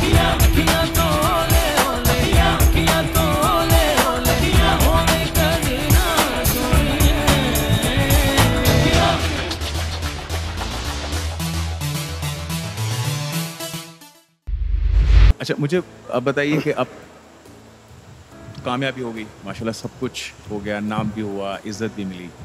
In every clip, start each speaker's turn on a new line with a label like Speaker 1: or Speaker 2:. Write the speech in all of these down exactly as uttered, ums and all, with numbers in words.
Speaker 1: अच्छा मुझे अब बताइए कि अब कामयाबी हो गई माशाल्लाह, सब कुछ हो गया, नाम भी हुआ, इज्जत भी मिली,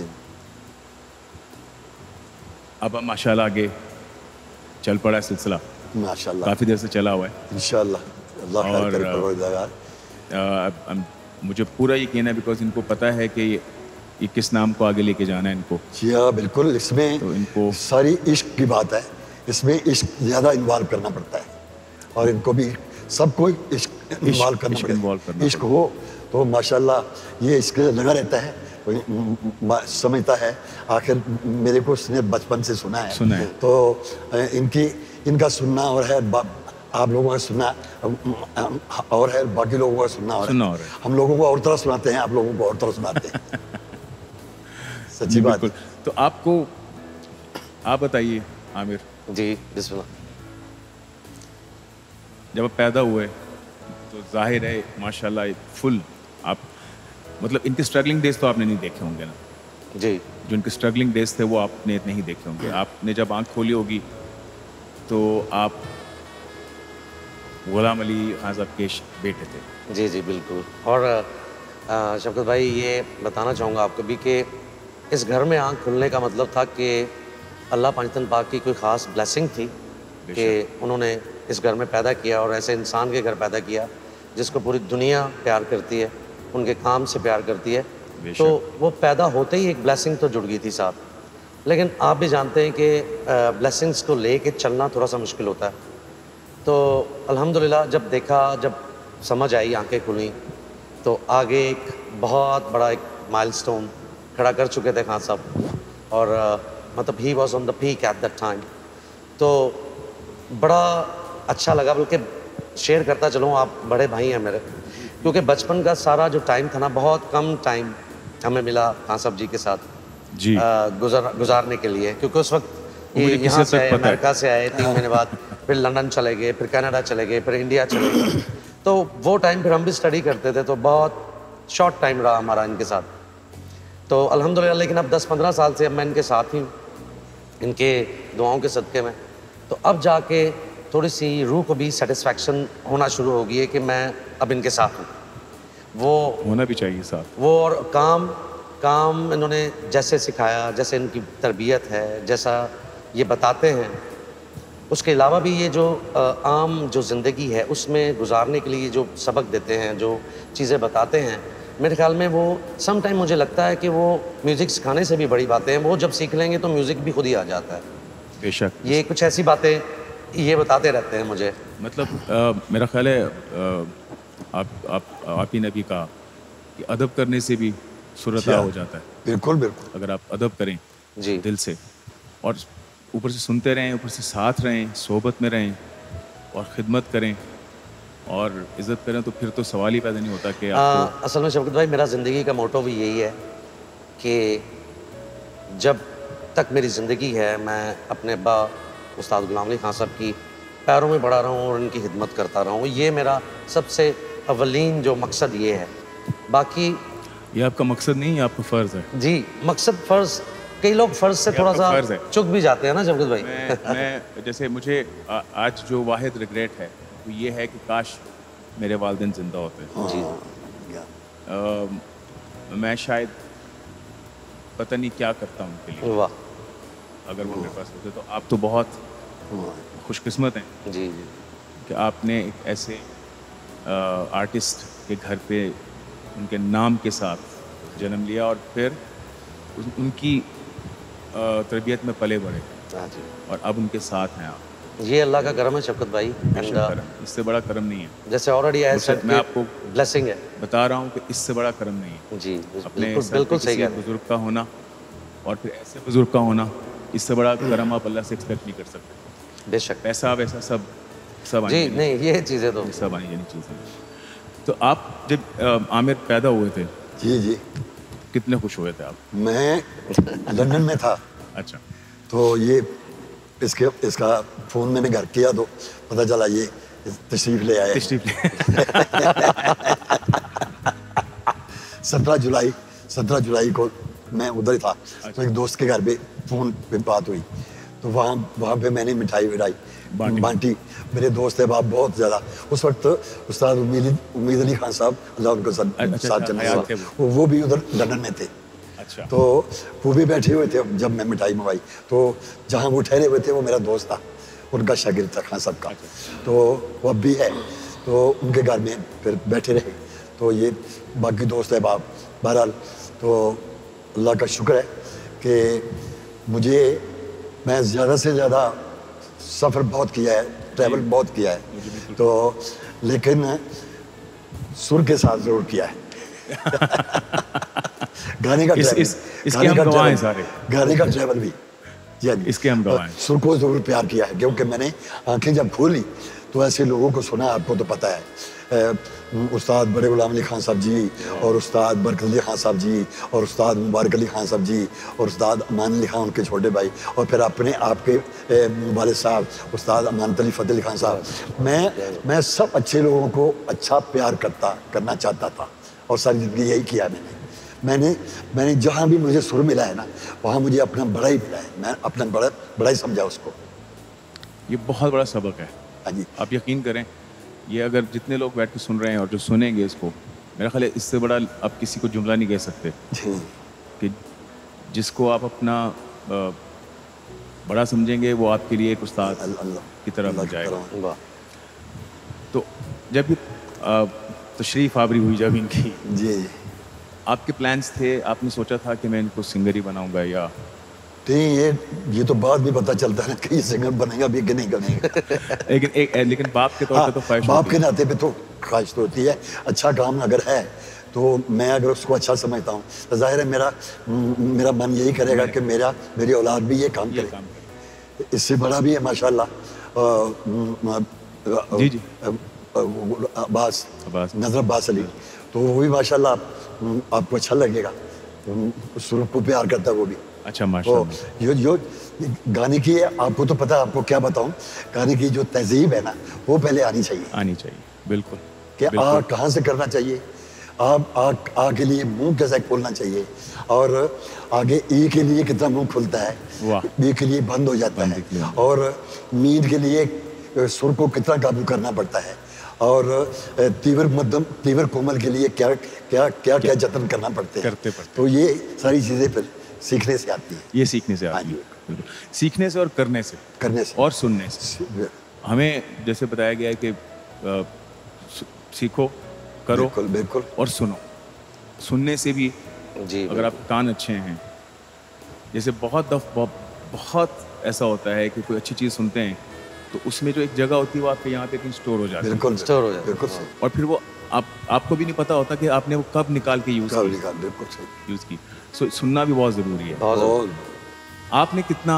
Speaker 1: अब माशाल्लाह आगे चल पड़ा है सिलसिला,
Speaker 2: माशाल्लाह
Speaker 1: काफ़ी देर से चला हुआ है
Speaker 2: इंशाल्लाह, अल्लाह खैर करे परवरदिगार।
Speaker 1: मुझे पूरा यकीन है बिकॉज इनको पता है कि ये, ये किस नाम को आगे लेके जाना है इनको।
Speaker 2: जी हाँ बिल्कुल, इसमें तो इनको सारी इश्क की बात है, इसमें इश्क ज़्यादा इन्वॉल्व करना पड़ता है और इनको भी सबको इश्क इन्वॉल्व करना पड़ता है। इश्क हो तो माशाल्लाह ये इश्क लगा रहता है, समझता है। आखिर मेरे को उसने बचपन से सुना है,
Speaker 1: सुना है।
Speaker 2: तो इनकी इनका सुनना और है, आप लोगों का सुनना और है, बाकी लोगों का सुनना और
Speaker 1: सुनना
Speaker 2: है।
Speaker 1: और है।
Speaker 2: हम लोगों को और तरह सुनाते हैं, आप लोगों को और तरह सुनाते हैं। सच्ची बात।
Speaker 1: तो आपको आप बताइए आमिर
Speaker 3: जी, बिस्मिल्लाह।
Speaker 1: जब आप पैदा हुए तो जाहिर है माशाल्लाह फुल आप, मतलब इनके स्ट्रगलिंग डेज तो आपने नहीं देखे होंगे ना?
Speaker 3: जी। जो
Speaker 1: इनके स्ट्रगलिंग डेज थे वो आपने नहीं देखे होंगे। आपने जब आंख खोली होगी तो आप गुलाम अली खान साहब के बेटे थे।
Speaker 3: जी जी बिल्कुल। और शफकत भाई ये बताना चाहूँगा आपको भी कि इस घर में आंख खुलने का मतलब था कि अल्लाह पंजतन पाक की कोई ख़ास ब्लेसिंग थी कि उन्होंने इस घर में पैदा किया और ऐसे इंसान के घर पैदा किया जिसको पूरी दुनिया प्यार करती है, उनके काम से प्यार करती है। तो वो पैदा होते ही एक ब्लेसिंग तो जुड़ गई थी साथ। लेकिन आप भी जानते हैं कि ब्लेसिंग्स को लेके चलना थोड़ा सा मुश्किल होता है। तो अल्हम्दुलिल्लाह जब देखा, जब समझ आई, आंखें खुली, तो आगे एक बहुत बड़ा एक माइलस्टोन खड़ा कर चुके थे खान साहब। और uh, मतलब he was on the peak at that time. तो बड़ा अच्छा लगा, बल्कि शेयर करता चलूँ, आप बड़े भाई हैं मेरे, क्योंकि बचपन का सारा जो टाइम था ना, बहुत कम टाइम हमें मिला खान साहब जी के साथ
Speaker 1: जी
Speaker 3: गुजार गुजारने के लिए। क्योंकि उस वक्त ये यहाँ से आए, अमेरिका से आए, तीन महीने बाद फिर लंदन चले गए, फिर कनाडा चले गए, फिर इंडिया चले गए। तो वो टाइम फिर हम भी स्टडी करते थे, तो बहुत शॉर्ट टाइम रहा हमारा इनके साथ। तो अल्हम्दुलिल्लाह, लेकिन अब दस पंद्रह साल से अब मैं इनके साथ ही, इनके दुआओं के सदक़े में, तो अब जाके थोड़ी सी रूह को भी सेटिस्फैक्शन होना शुरू हो गई है कि मैं अब इनके साथ हूँ। वो
Speaker 1: होना भी चाहिए साथ। वो
Speaker 3: और काम काम इन्होंने जैसे सिखाया, जैसे इनकी तरबियत है, जैसा ये बताते हैं, उसके अलावा भी ये जो आम जो ज़िंदगी है उसमें गुजारने के लिए जो सबक देते हैं, जो चीज़ें बताते हैं, मेरे ख्याल में वो सम टाइम मुझे लगता है कि वो म्यूज़िक सिखाने से भी बड़ी बातें हैं। वो जब सीख लेंगे तो म्यूज़िक भी खुद ही आ जाता है।
Speaker 1: बेशक।
Speaker 3: ये कुछ ऐसी बातें ये बताते रहते हैं मुझे।
Speaker 1: मतलब आ, मेरा ख्याल है आ, आप आप आप ही नबी का कि अदब करने से भी सुरता हो जाता है।
Speaker 2: बिल्कुल बिल्कुल।
Speaker 1: अगर आप अदब करें
Speaker 3: जी
Speaker 1: दिल से, और ऊपर से सुनते रहें, ऊपर से साथ रहें, सोहबत में रहें और ख़िदमत करें और इज़्ज़त करें, तो फिर तो सवाल ही पैदा नहीं होता कि आपको।
Speaker 3: असल में शफकत भाई, मेरा ज़िंदगी का मोटो भी यही है कि जब तक मेरी ज़िंदगी है मैं अपने अब्बा उस्ताद गुलाम अली खान साहब की पैरों में पड़ा रहूँ और उनकी खिदमत करता रहूँ। ये मेरा सबसे अवलीन जो मकसद ये है। बाकी
Speaker 1: ये आपका मकसद नहीं, ये आपका फ़र्ज़ है।
Speaker 3: जी, मकसद फ़र्ज़, कई लोग फ़र्ज़ से थोड़ा सा चुक भी जाते हैं ना शफकत भाई।
Speaker 1: मैं, मैं जैसे मुझे आ, आज जो वाहिद रिग्रेट है वो ये है कि काश मेरे वालिदैन ज़िंदा होते।
Speaker 3: जी।
Speaker 1: आ, मैं शायद पता नहीं क्या करता उनके लिए।
Speaker 3: वाह।
Speaker 1: अगर वो मेरे पास होते तो। आप तो बहुत खुशकिस्मत हैं
Speaker 3: जी जी
Speaker 1: कि आपने एक ऐसे आर्टिस्ट के घर पे उनके नाम के साथ जन्म लिया और फिर उन, उनकी तरबियत में पले बढ़े।
Speaker 3: हाँ जी।
Speaker 1: और अब उनके साथ हैं आप।
Speaker 3: ये अल्लाह का करम है शफकत भाई।
Speaker 1: करम, इससे बड़ा करम नहीं है।
Speaker 3: जैसे ऑलरेडी है,
Speaker 1: मैं आपको
Speaker 3: ब्लेसिंग है,
Speaker 1: बता रहा हूँ कि इससे बड़ा करम नहीं है।
Speaker 3: जी
Speaker 1: अपने
Speaker 3: बिल्कुल सही है।
Speaker 1: बुजुर्ग का होना और फिर ऐसे बुजुर्ग का होना, इससे बड़ा करम आप अल्लाह से एक्सपेक्ट नहीं कर सकते।
Speaker 3: बेशक।
Speaker 1: पैसा वैसा सब सब
Speaker 3: जी नहीं, ये चीज़ें तो
Speaker 1: सब आनी जानी चीज़ें। तो आप जब आमिर पैदा हुए थे,
Speaker 2: जी जी,
Speaker 1: कितने खुश हुए थे आप?
Speaker 2: मैं लंदन में था।
Speaker 1: अच्छा।
Speaker 2: तो ये इसके इसका फ़ोन मैंने घर किया तो पता चला ये तशरीफ ले आए।
Speaker 1: तशरीफ ले
Speaker 2: सत्रह जुलाई सत्रह जुलाई को मैं उधर था। तो एक दोस्त के घर पे फ़ोन पे बात हुई, तो वहाँ वहाँ पे मैंने मिठाई विठाई बांटी। मेरे दोस्त है बाप बहुत ज़्यादा। उस वक्त उस्ताद उम्मीद उम्मीद अली खान साहब, अल्लाह उनको साथ चलने, वो भी उधर लंदन में थे।
Speaker 1: अच्छा।
Speaker 2: तो वो भी बैठे हुए थे जब मैं मिठाई मंगवाई। तो जहाँ वो ठहरे हुए थे वो मेरा दोस्त था, उनका शागिर्द था खान साहब का। तो वो अब भी है। तो उनके घर में फिर बैठे रहे। तो ये बाकी दोस्त है बाप। बहरहाल तो अल्लाह का शुक्र है कि मुझे, मैं ज़्यादा से ज़्यादा सफ़र बहुत किया है, ट्रैवल बहुत किया है, तो लेकिन सुर के साथ ज़रूर किया है। गाने का
Speaker 1: इस,
Speaker 2: ट्रैवल,
Speaker 1: इस, इसके हम गवाह हैं सारे।
Speaker 2: गाने का ट्रैवल भी
Speaker 1: इसके हम गवाह हैं।
Speaker 2: सुर को ज़रूर प्यार किया है, क्योंकि मैंने आंखें जब खोली तो ऐसे लोगों को सुना, आपको तो पता है, उस्ताद बड़े गुलाम अली खान साहब जी, और उस्ताद बरकत अली खान साहब जी, और उस्ताद मुबारक अली खान साहब जी, और उस्ताद अमान अली खान उनके छोटे भाई, और फिर अपने आपके वालिद साहब उस्ताद अमानत अली फ़तेह अली खान साहब। मैं मैं सब अच्छे लोगों को अच्छा प्यार करता करना चाहता था, और सारी ज़िंदगी यही किया मैंने। मैंने मैंने जहाँ भी मुझे सुर मिला है ना, वहाँ मुझे अपना बड़ा ही मिला है। मैं अपना बड़ा बड़ा ही समझा उसको।
Speaker 1: ये बहुत बड़ा सबक है।
Speaker 2: हाँ जी।
Speaker 1: आप यकीन करें, ये अगर जितने लोग बैठ के सुन रहे हैं और जो सुनेंगे इसको, मेरा ख्याल है इससे बड़ा आप किसी को जुमला नहीं कह सकते कि जिसको आप अपना बड़ा समझेंगे वो आपके लिए एक उस्ताद की तरह बन जाएगा। तो जब ये तशरीफ़ आवरी हुई जब इनकी,
Speaker 2: जी,
Speaker 1: आपके प्लान्स थे, आपने सोचा था कि मैं इनको सिंगर ही बनाऊंगा, या
Speaker 2: नहीं? ये ये तो बाद भी पता चलता है कि ये सिंगर बनेगा भी कि नहीं बनेगा।
Speaker 1: लेकिन एक लेकिन बाप के तौर पे तो ख्वाहिश,
Speaker 2: बाप के नाते पे तो ख्वाहिश तो होती है। अच्छा काम अगर है तो मैं अगर उसको अच्छा समझता हूँ तो जाहिर है मेरा मेरा मन यही करेगा कि मेरा मेरी औलाद भी ये काम करे। इससे बड़ा भी है माशाल्लाह,
Speaker 1: जी जी
Speaker 2: अब्बास नजर अब्बास अली, तो वो भी माशाल्लाह आपको अच्छा लगेगा। सुर को प्यार करता है वो भी।
Speaker 1: अच्छा माशाल्लाह।
Speaker 2: जो जो गाने की, आपको तो पता है, आपको क्या बताऊं, गाने की जो तहजीब है ना, वो पहले आनी चाहिए।
Speaker 1: आनी चाहिए, बिल्कुल।
Speaker 2: कि आ कहाँ से करना चाहिए, आप आ, आ के लिए मुंह कैसे खोलना चाहिए, और आगे ई के लिए कितना मुंह खुलता है, बी के लिए बंद हो जाता है, और मीन के लिए सुर को कितना काबू करना पड़ता है, और तीव्र मध्यम तीव्र कोमल के लिए क्या क्या क्या क्या जतन करना पड़ते हैं।
Speaker 1: करते पड़ते।
Speaker 2: तो ये सारी चीज़ें फिर सीखने से आती है।
Speaker 1: ये सीखने से आती है, सीखने से और करने से,
Speaker 2: करने से
Speaker 1: और सुनने से। हमें जैसे बताया गया है कि सीखो, करो,
Speaker 2: बिल्कुल बिल्कुल,
Speaker 1: और सुनो। सुनने से भी
Speaker 3: जी,
Speaker 1: अगर आप कान अच्छे हैं, जैसे बहुत दफ बहुत ऐसा होता है कि कोई अच्छी चीज़ सुनते हैं तो उसमें जो एक जगह होती है वो आपके यहाँ पे कहीं स्टोर हो जाती है।
Speaker 2: बिल्कुल
Speaker 3: स्टोर हो जाती है,
Speaker 2: बिल्कुल।
Speaker 1: और फिर वो आप आपको भी नहीं पता होता कि आपने वो कब निकाल के यूज़
Speaker 2: की। बिल्कुल सही
Speaker 1: यूज़ की। सो सुनना भी बहुत ज़रूरी है।
Speaker 2: बहुत।
Speaker 1: आपने कितना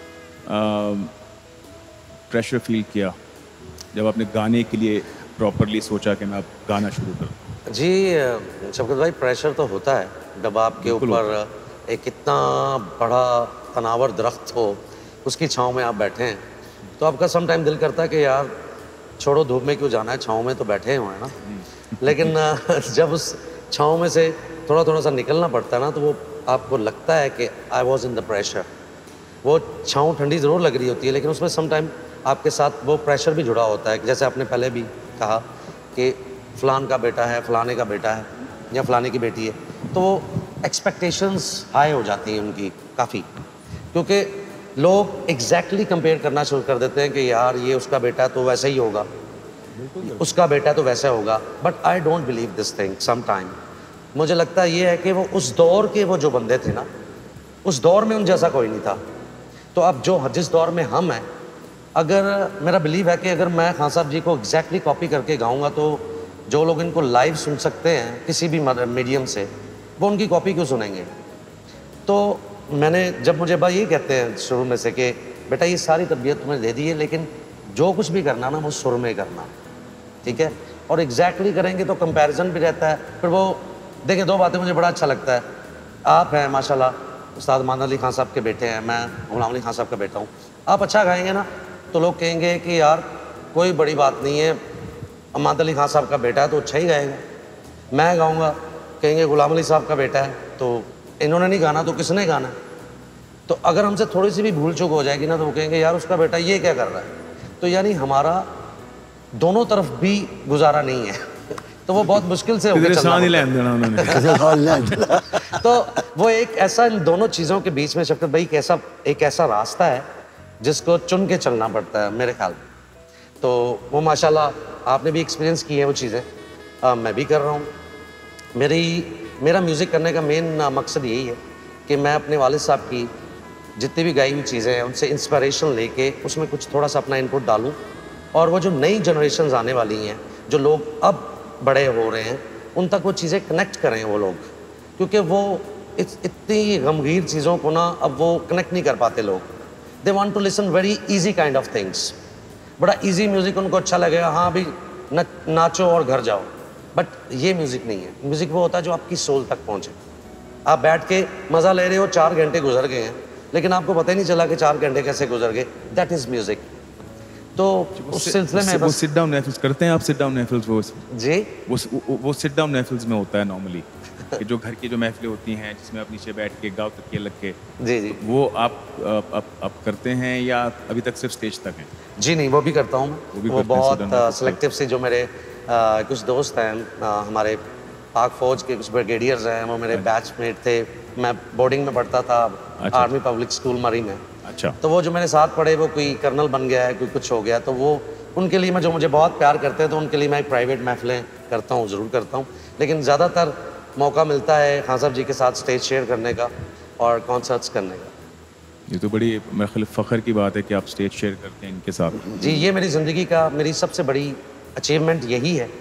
Speaker 1: प्रेशर फील किया जब आपने गाने के लिए प्रॉपरली सोचा कि मैं अब गाना शुरू करूँ?
Speaker 3: जी शफकत भाई, प्रेशर तो होता है जब आपके ऊपर एक इतना बड़ा तनावर दरख्त हो, उसकी छाँव में आप बैठे हैं, तो आपका सम टाइम दिल करता है कि यार छोड़ो, धूप में क्यों जाना है, छाँव में तो बैठे हुए हैं ना। लेकिन जब उस छाँव में से थोड़ा थोड़ा सा निकलना पड़ता है ना, तो वो आपको लगता है कि I was in the pressure. वो छाँव ठंडी ज़रूर लग रही होती है, लेकिन उसमें सम टाइम आपके साथ वो प्रेशर भी जुड़ा होता है। जैसे आपने पहले भी कहा कि फ़लान का बेटा है, फ़लाने का बेटा है, या फ़लाने की बेटी है, तो वो एक्सपेक्टेशंस हाई हो जाती हैं उनकी काफ़ी, क्योंकि लोग एग्जैक्टली कंपेयर करना शुरू कर देते हैं कि यार ये उसका बेटा तो वैसा ही होगा, उसका बेटा तो वैसा होगा। But I don't believe this thing some time. मुझे लगता ये है कि वो उस दौर के वो जो बंदे थे ना, उस दौर में उन जैसा कोई नहीं था। तो अब जो जिस दौर में हम हैं, अगर मेरा बिलीव है कि अगर मैं खान साहब जी को एग्जैक्टली कॉपी करके गाऊंगा तो जो लोग इनको लाइव सुन सकते हैं किसी भी मीडियम से, वो उनकी कॉपी क्यों सुनेंगे। तो मैंने जब मुझे भाई ये कहते हैं शुरू में से कि बेटा ये सारी तरबियत तुम्हें दे दी है, लेकिन जो कुछ भी करना ना वो सुर में करना, ठीक है, और एग्जैक्टली करेंगे तो कंपैरिजन भी रहता है। फिर वो देखिए, दो बातें मुझे बड़ा अच्छा लगता है। आप हैं माशाल्लाह उस्ताद अमान अली खान साहब के बेटे हैं, मैं गुलाम अली खान साहब का बेटा हूँ। आप अच्छा गाएंगे ना तो लोग कहेंगे कि यार कोई बड़ी बात नहीं है, अमाद अली खान साहब का बेटा है तो अच्छा ही गाएगा। मैं गाऊंगा, कहेंगे गुलाम अली साहब का बेटा है तो इन्होंने नहीं गाना तो किसने गाना है। तो अगर हमसे थोड़ी सी भी भूल चूक हो जाएगी ना तो वो कहेंगे यार उसका बेटा ये क्या कर रहा है। तो यानी हमारा दोनों तरफ भी गुजारा नहीं है तो वो बहुत मुश्किल से होकर चलना उन्होंने तो वो एक ऐसा इन दोनों चीज़ों के बीच में शफकत भाई कैसा एक ऐसा रास्ता है जिसको चुन के चलना पड़ता है मेरे ख्याल में। तो वो माशाल्लाह आपने भी एक्सपीरियंस की है वो चीज़ें, मैं भी कर रहा हूँ। मेरी मेरा म्यूज़िक करने का मेन मकसद यही है कि मैं अपने वालिद साहब की जितनी भी गाई हुई चीज़ें हैं उनसे इंस्पिरेशन लेके उसमें कुछ थोड़ा सा अपना इनपुट डालूं और वो जो नई जनरेशन आने वाली हैं, जो लोग अब बड़े हो रहे हैं, उन तक वो चीज़ें कनेक्ट करें वो लोग, क्योंकि वो इत, इतनी गमगीर चीज़ों को ना अब वो कनेक्ट नहीं कर पाते लोग। They want to listen very easy kind of things, बड़ा इजी म्यूज़िक उनको अच्छा लगेगा, हाँ अभी न, नाचो और घर जाओ। बट ये म्यूज़िक नहीं है। म्यूज़िक वो होता है जो आपकी सोल तक पहुँचे। आप बैठ के मज़ा ले रहे हो, चार घंटे गुजर गए हैं लेकिन आपको पता ही नहीं चला कि चार घंटे कैसे गुजर गए। That is music. तो उस सिलसिले में
Speaker 1: वो सिट डाउन महफिल्स करते हैं आप? सिट डाउन महफिल्स वो
Speaker 3: जी
Speaker 1: वो वो सिट डाउन महफिल्स में होता है नॉर्मली कि जो घर की जो महफिलें होती हैं जिसमें आप नीचे बैठ के गाँव तक के लग के,
Speaker 3: जी जी
Speaker 1: वो आप आप आप करते हैं या अभी तक सिर्फ स्टेज तक हैं?
Speaker 3: जी नहीं, वो भी करता हूँ। वो, वो बहुत सेलेक्टिव से जो मेरे आ, कुछ दोस्त हैं आ, हमारे पाक फौज के कुछ ब्रिगेडियर्स हैं, वो मेरे बैचमेट थे। मैं बोर्डिंग में पढ़ता था
Speaker 1: अच्छा।
Speaker 3: आर्मी पब्लिक स्कूल मरी में।
Speaker 1: अच्छा।
Speaker 3: तो वो जो मेरे साथ पढ़े वो कोई कर्नल बन गया है, कोई कुछ हो गया, तो वो उनके लिए मैं जो मुझे बहुत प्यार करते हैं तो उनके लिए मैं एक प्राइवेट महफिलें करता हूँ, ज़रूर करता हूँ। लेकिन ज़्यादातर मौका मिलता है खान साहब जी के साथ स्टेज शेयर करने का और कॉन्सर्ट्स करने का।
Speaker 1: ये तो बड़ी मेरे ख्याल फ़ख्र की बात है कि आप स्टेज शेयर करते हैं इनके साथ।
Speaker 3: जी, ये मेरी ज़िंदगी का मेरी सबसे बड़ी अचीवमेंट यही है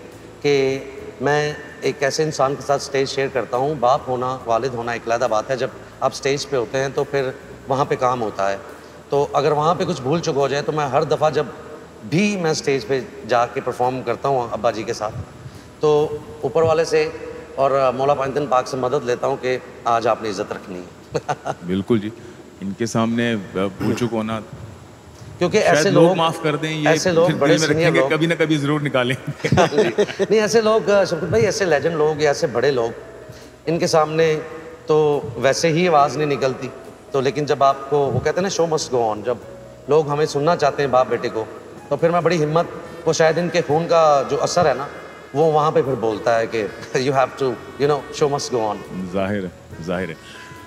Speaker 3: कि मैं एक ऐसे इंसान के साथ स्टेज शेयर करता हूँ। बाप होना, वालिद होना एक अलग बात है, जब आप स्टेज पे होते हैं तो फिर वहाँ पे काम होता है। तो अगर वहाँ पे कुछ भूल चुक हो जाए तो मैं हर दफ़ा जब भी मैं स्टेज पे जाके परफॉर्म करता हूँ अब्बा जी के साथ, तो ऊपर वाले से और मौला पाइंतन पाक से मदद लेता हूँ कि आज आपने इज़्ज़त रखनी है।
Speaker 1: बिल्कुल जी, इनके सामने भूल चुक होना,
Speaker 3: क्योंकि ऐसे लोग
Speaker 1: माफ़ कर दें, ये
Speaker 3: ऐसे लोग बड़े सीनियर लोग
Speaker 1: कभी ना कभी ज़रूर निकालेंगे।
Speaker 3: नहीं, ऐसे लोग शफकत भाई, ऐसे लेजेंड लोग या ऐसे बड़े लोग, इनके सामने तो वैसे ही आवाज़ नहीं निकलती। तो लेकिन जब आपको वो कहते हैं ना शो मस्ट गो ऑन, जब लोग हमें सुनना चाहते हैं बाप बेटे को, तो फिर मैं बड़ी हिम्मत, वो शायद इनके खून का जो असर है ना वो वहाँ पे फिर बोलता है कि you have to you know show must go on.
Speaker 1: जाहिर है, जाहिर है।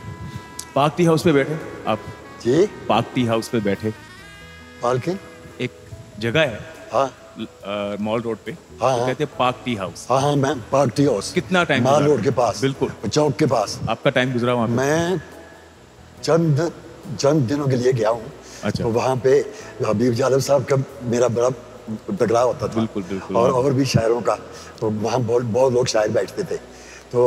Speaker 1: पाक टी हाउस पे बैठे आप
Speaker 2: जी?
Speaker 1: पाक टी हाउस पे बैठे,
Speaker 2: पार्किंग
Speaker 1: एक जगह है
Speaker 2: हाँ
Speaker 1: मॉल रोड पे,
Speaker 2: हाँ,
Speaker 1: तो कहते हैं पाक टी हाउस।
Speaker 2: हाँ हाँ मैं पाक टी हाउस।
Speaker 1: कितना टाइम?
Speaker 2: मॉल रोड के पास,
Speaker 1: बिल्कुल
Speaker 2: चौक के पास।
Speaker 1: आपका टाइम गुजरा वहाँ पे?
Speaker 2: मैं चंद चंद दिनों के लिए गया हूँ।
Speaker 1: अच्छा।
Speaker 2: तो वहाँ पे हबीब जालव साहब का मेरा बड़ा टकराव होता था।
Speaker 1: बिल्कुल बिल्कुल।
Speaker 2: और और भी शायरों का, तो वहाँ बहुत बहुत लोग शायर बैठते थे, तो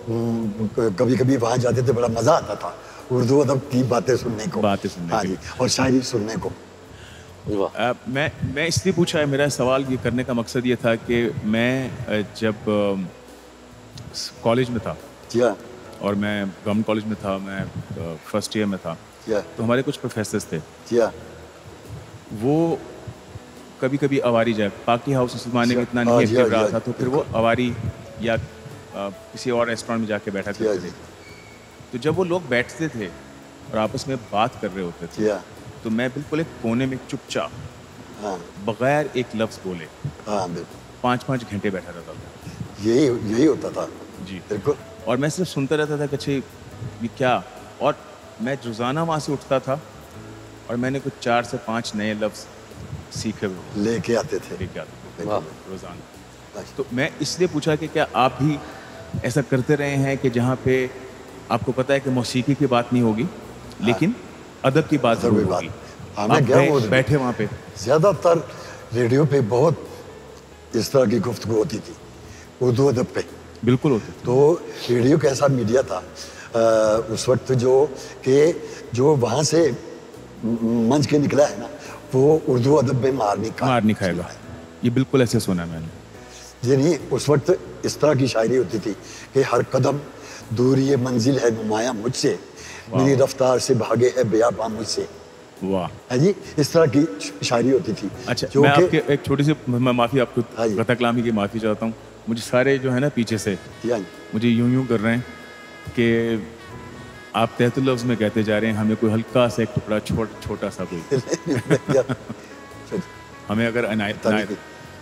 Speaker 2: कभी कभी वहाँ जाते थे, बड़ा मज़ा आता था उर्दू अदब की बातें सुनने को,
Speaker 1: बातें सुनने
Speaker 2: हाँ जी, और शायरी सुनने को।
Speaker 1: आ, मैं मैं इसलिए पूछा है, मेरा सवाल ये करने का मकसद ये था कि मैं जब कॉलेज में था,
Speaker 2: जी हाँ,
Speaker 1: और मैं गवर्नमेंट कॉलेज में था, मैं फर्स्ट ईयर में था, तो हमारे कुछ प्रोफेसर्स थे,
Speaker 2: जी हाँ,
Speaker 1: वो कभी कभी अवारी जाए, पाकी हाउस उस जमाने में इतना नहीं एक्टिव रहा था, तो फिर वो अवारी या आ, किसी और रेस्टोरेंट में जाके बैठा करते थे। तो जब वो लोग बैठते थे और आपस में बात कर रहे होते थे, तो मैं बिल्कुल एक कोने में चुपचाप,
Speaker 2: हाँ,
Speaker 1: बगैर एक लफ्ज़ बोले,
Speaker 2: हाँ,
Speaker 1: पाँच पाँच घंटे बैठा रहता था।
Speaker 2: यही यही होता था
Speaker 1: जी,
Speaker 2: बिल्कुल।
Speaker 1: और मैं सिर्फ सुनता रहता था कि अच्छा ये क्या, और मैं रोज़ाना वहाँ से उठता था और मैंने कुछ चार से पाँच नए लफ्ज़ सीखे हुए
Speaker 2: लेके आते थे
Speaker 1: लेके आते थे रोज़ाना। तो मैं इसलिए पूछा कि क्या आप भी ऐसा करते रहे हैं कि जहाँ पे आपको पता है कि मौसीकी की बात नहीं होगी, लेकिन अदब की बात जरूर होगी,
Speaker 2: आप गए
Speaker 1: बैठे वहाँ पे?
Speaker 2: ज़्यादातर रेडियो पे बहुत इस तरह की गुफ्तगू होती थी, उर्दू अदब पे।
Speaker 1: बिल्कुल होती।
Speaker 2: तो रेडियो कैसा मीडिया था आ, उस वक्त, जो कि जो वहाँ से मंच के निकला है ना, वो उर्दू अदब में मार नहीं
Speaker 1: मार नहीं खाएगा। ये बिल्कुल ऐसे सुना मैंने।
Speaker 2: जी नहीं, उस वक्त इस तरह की शायरी होती थी कि हर कदम दूरी ये मंजिल है नुमाया मुझसे, मेरी रफ्तार से भागे है बेयाबा मुझसे।
Speaker 1: वाह।
Speaker 2: है जी, इस तरह की शायरी होती थी।
Speaker 1: अच्छा, मैं आपके एक छोटी सी माफ़ी आपको गता कलामी की माफ़ी चाहता हूँ। मुझे सारे जो है ना पीछे से मुझे यूं यूं कर रहे हैं कि आप तहत लफ्ज़ में कहते जा रहे हैं, हमें कोई हल्का सा एक टुकड़ा छोटा छोटा सा कोई हमें अगर अनायत अनायत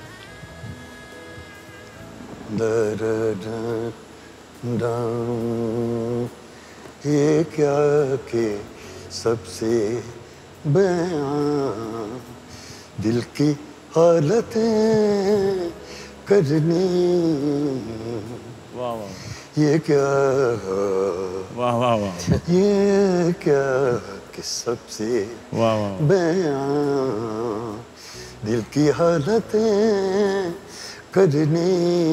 Speaker 2: ये क्या के सबसे बयां दिल की हालतें करनी।
Speaker 1: वाह वाह,
Speaker 2: ये क्या
Speaker 1: वाह वाह वाह,
Speaker 2: ये क्या कि सबसे
Speaker 1: वाह वाह
Speaker 2: बयां दिल की हालतें करनी।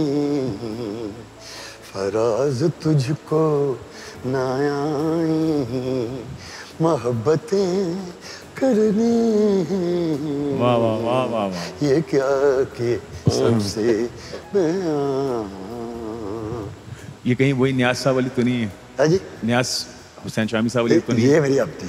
Speaker 2: फराज तुझको ना आई मोहब्बतें करनी।
Speaker 1: वाह वाह वाह वाह वाह,
Speaker 2: ये क्या कि सबसे बयां।
Speaker 1: ये कहीं वही न्याज साहब वाली तो नहीं है?
Speaker 2: है जी,
Speaker 1: न्याज हुसैन शामी साहब वाली तो नहीं?
Speaker 2: ये मेरी अपनी